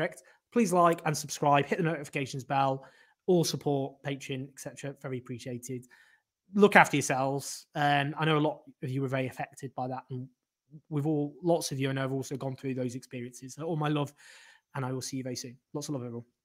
please like and subscribe, hit the notifications bell, all support, Patreon, et cetera. Very appreciated. Look after yourselves. Um, I know a lot of you were very affected by that, and we've all, lots of you I know have also gone through those experiences. So all my love, and I will see you very soon. Lots of love, everyone.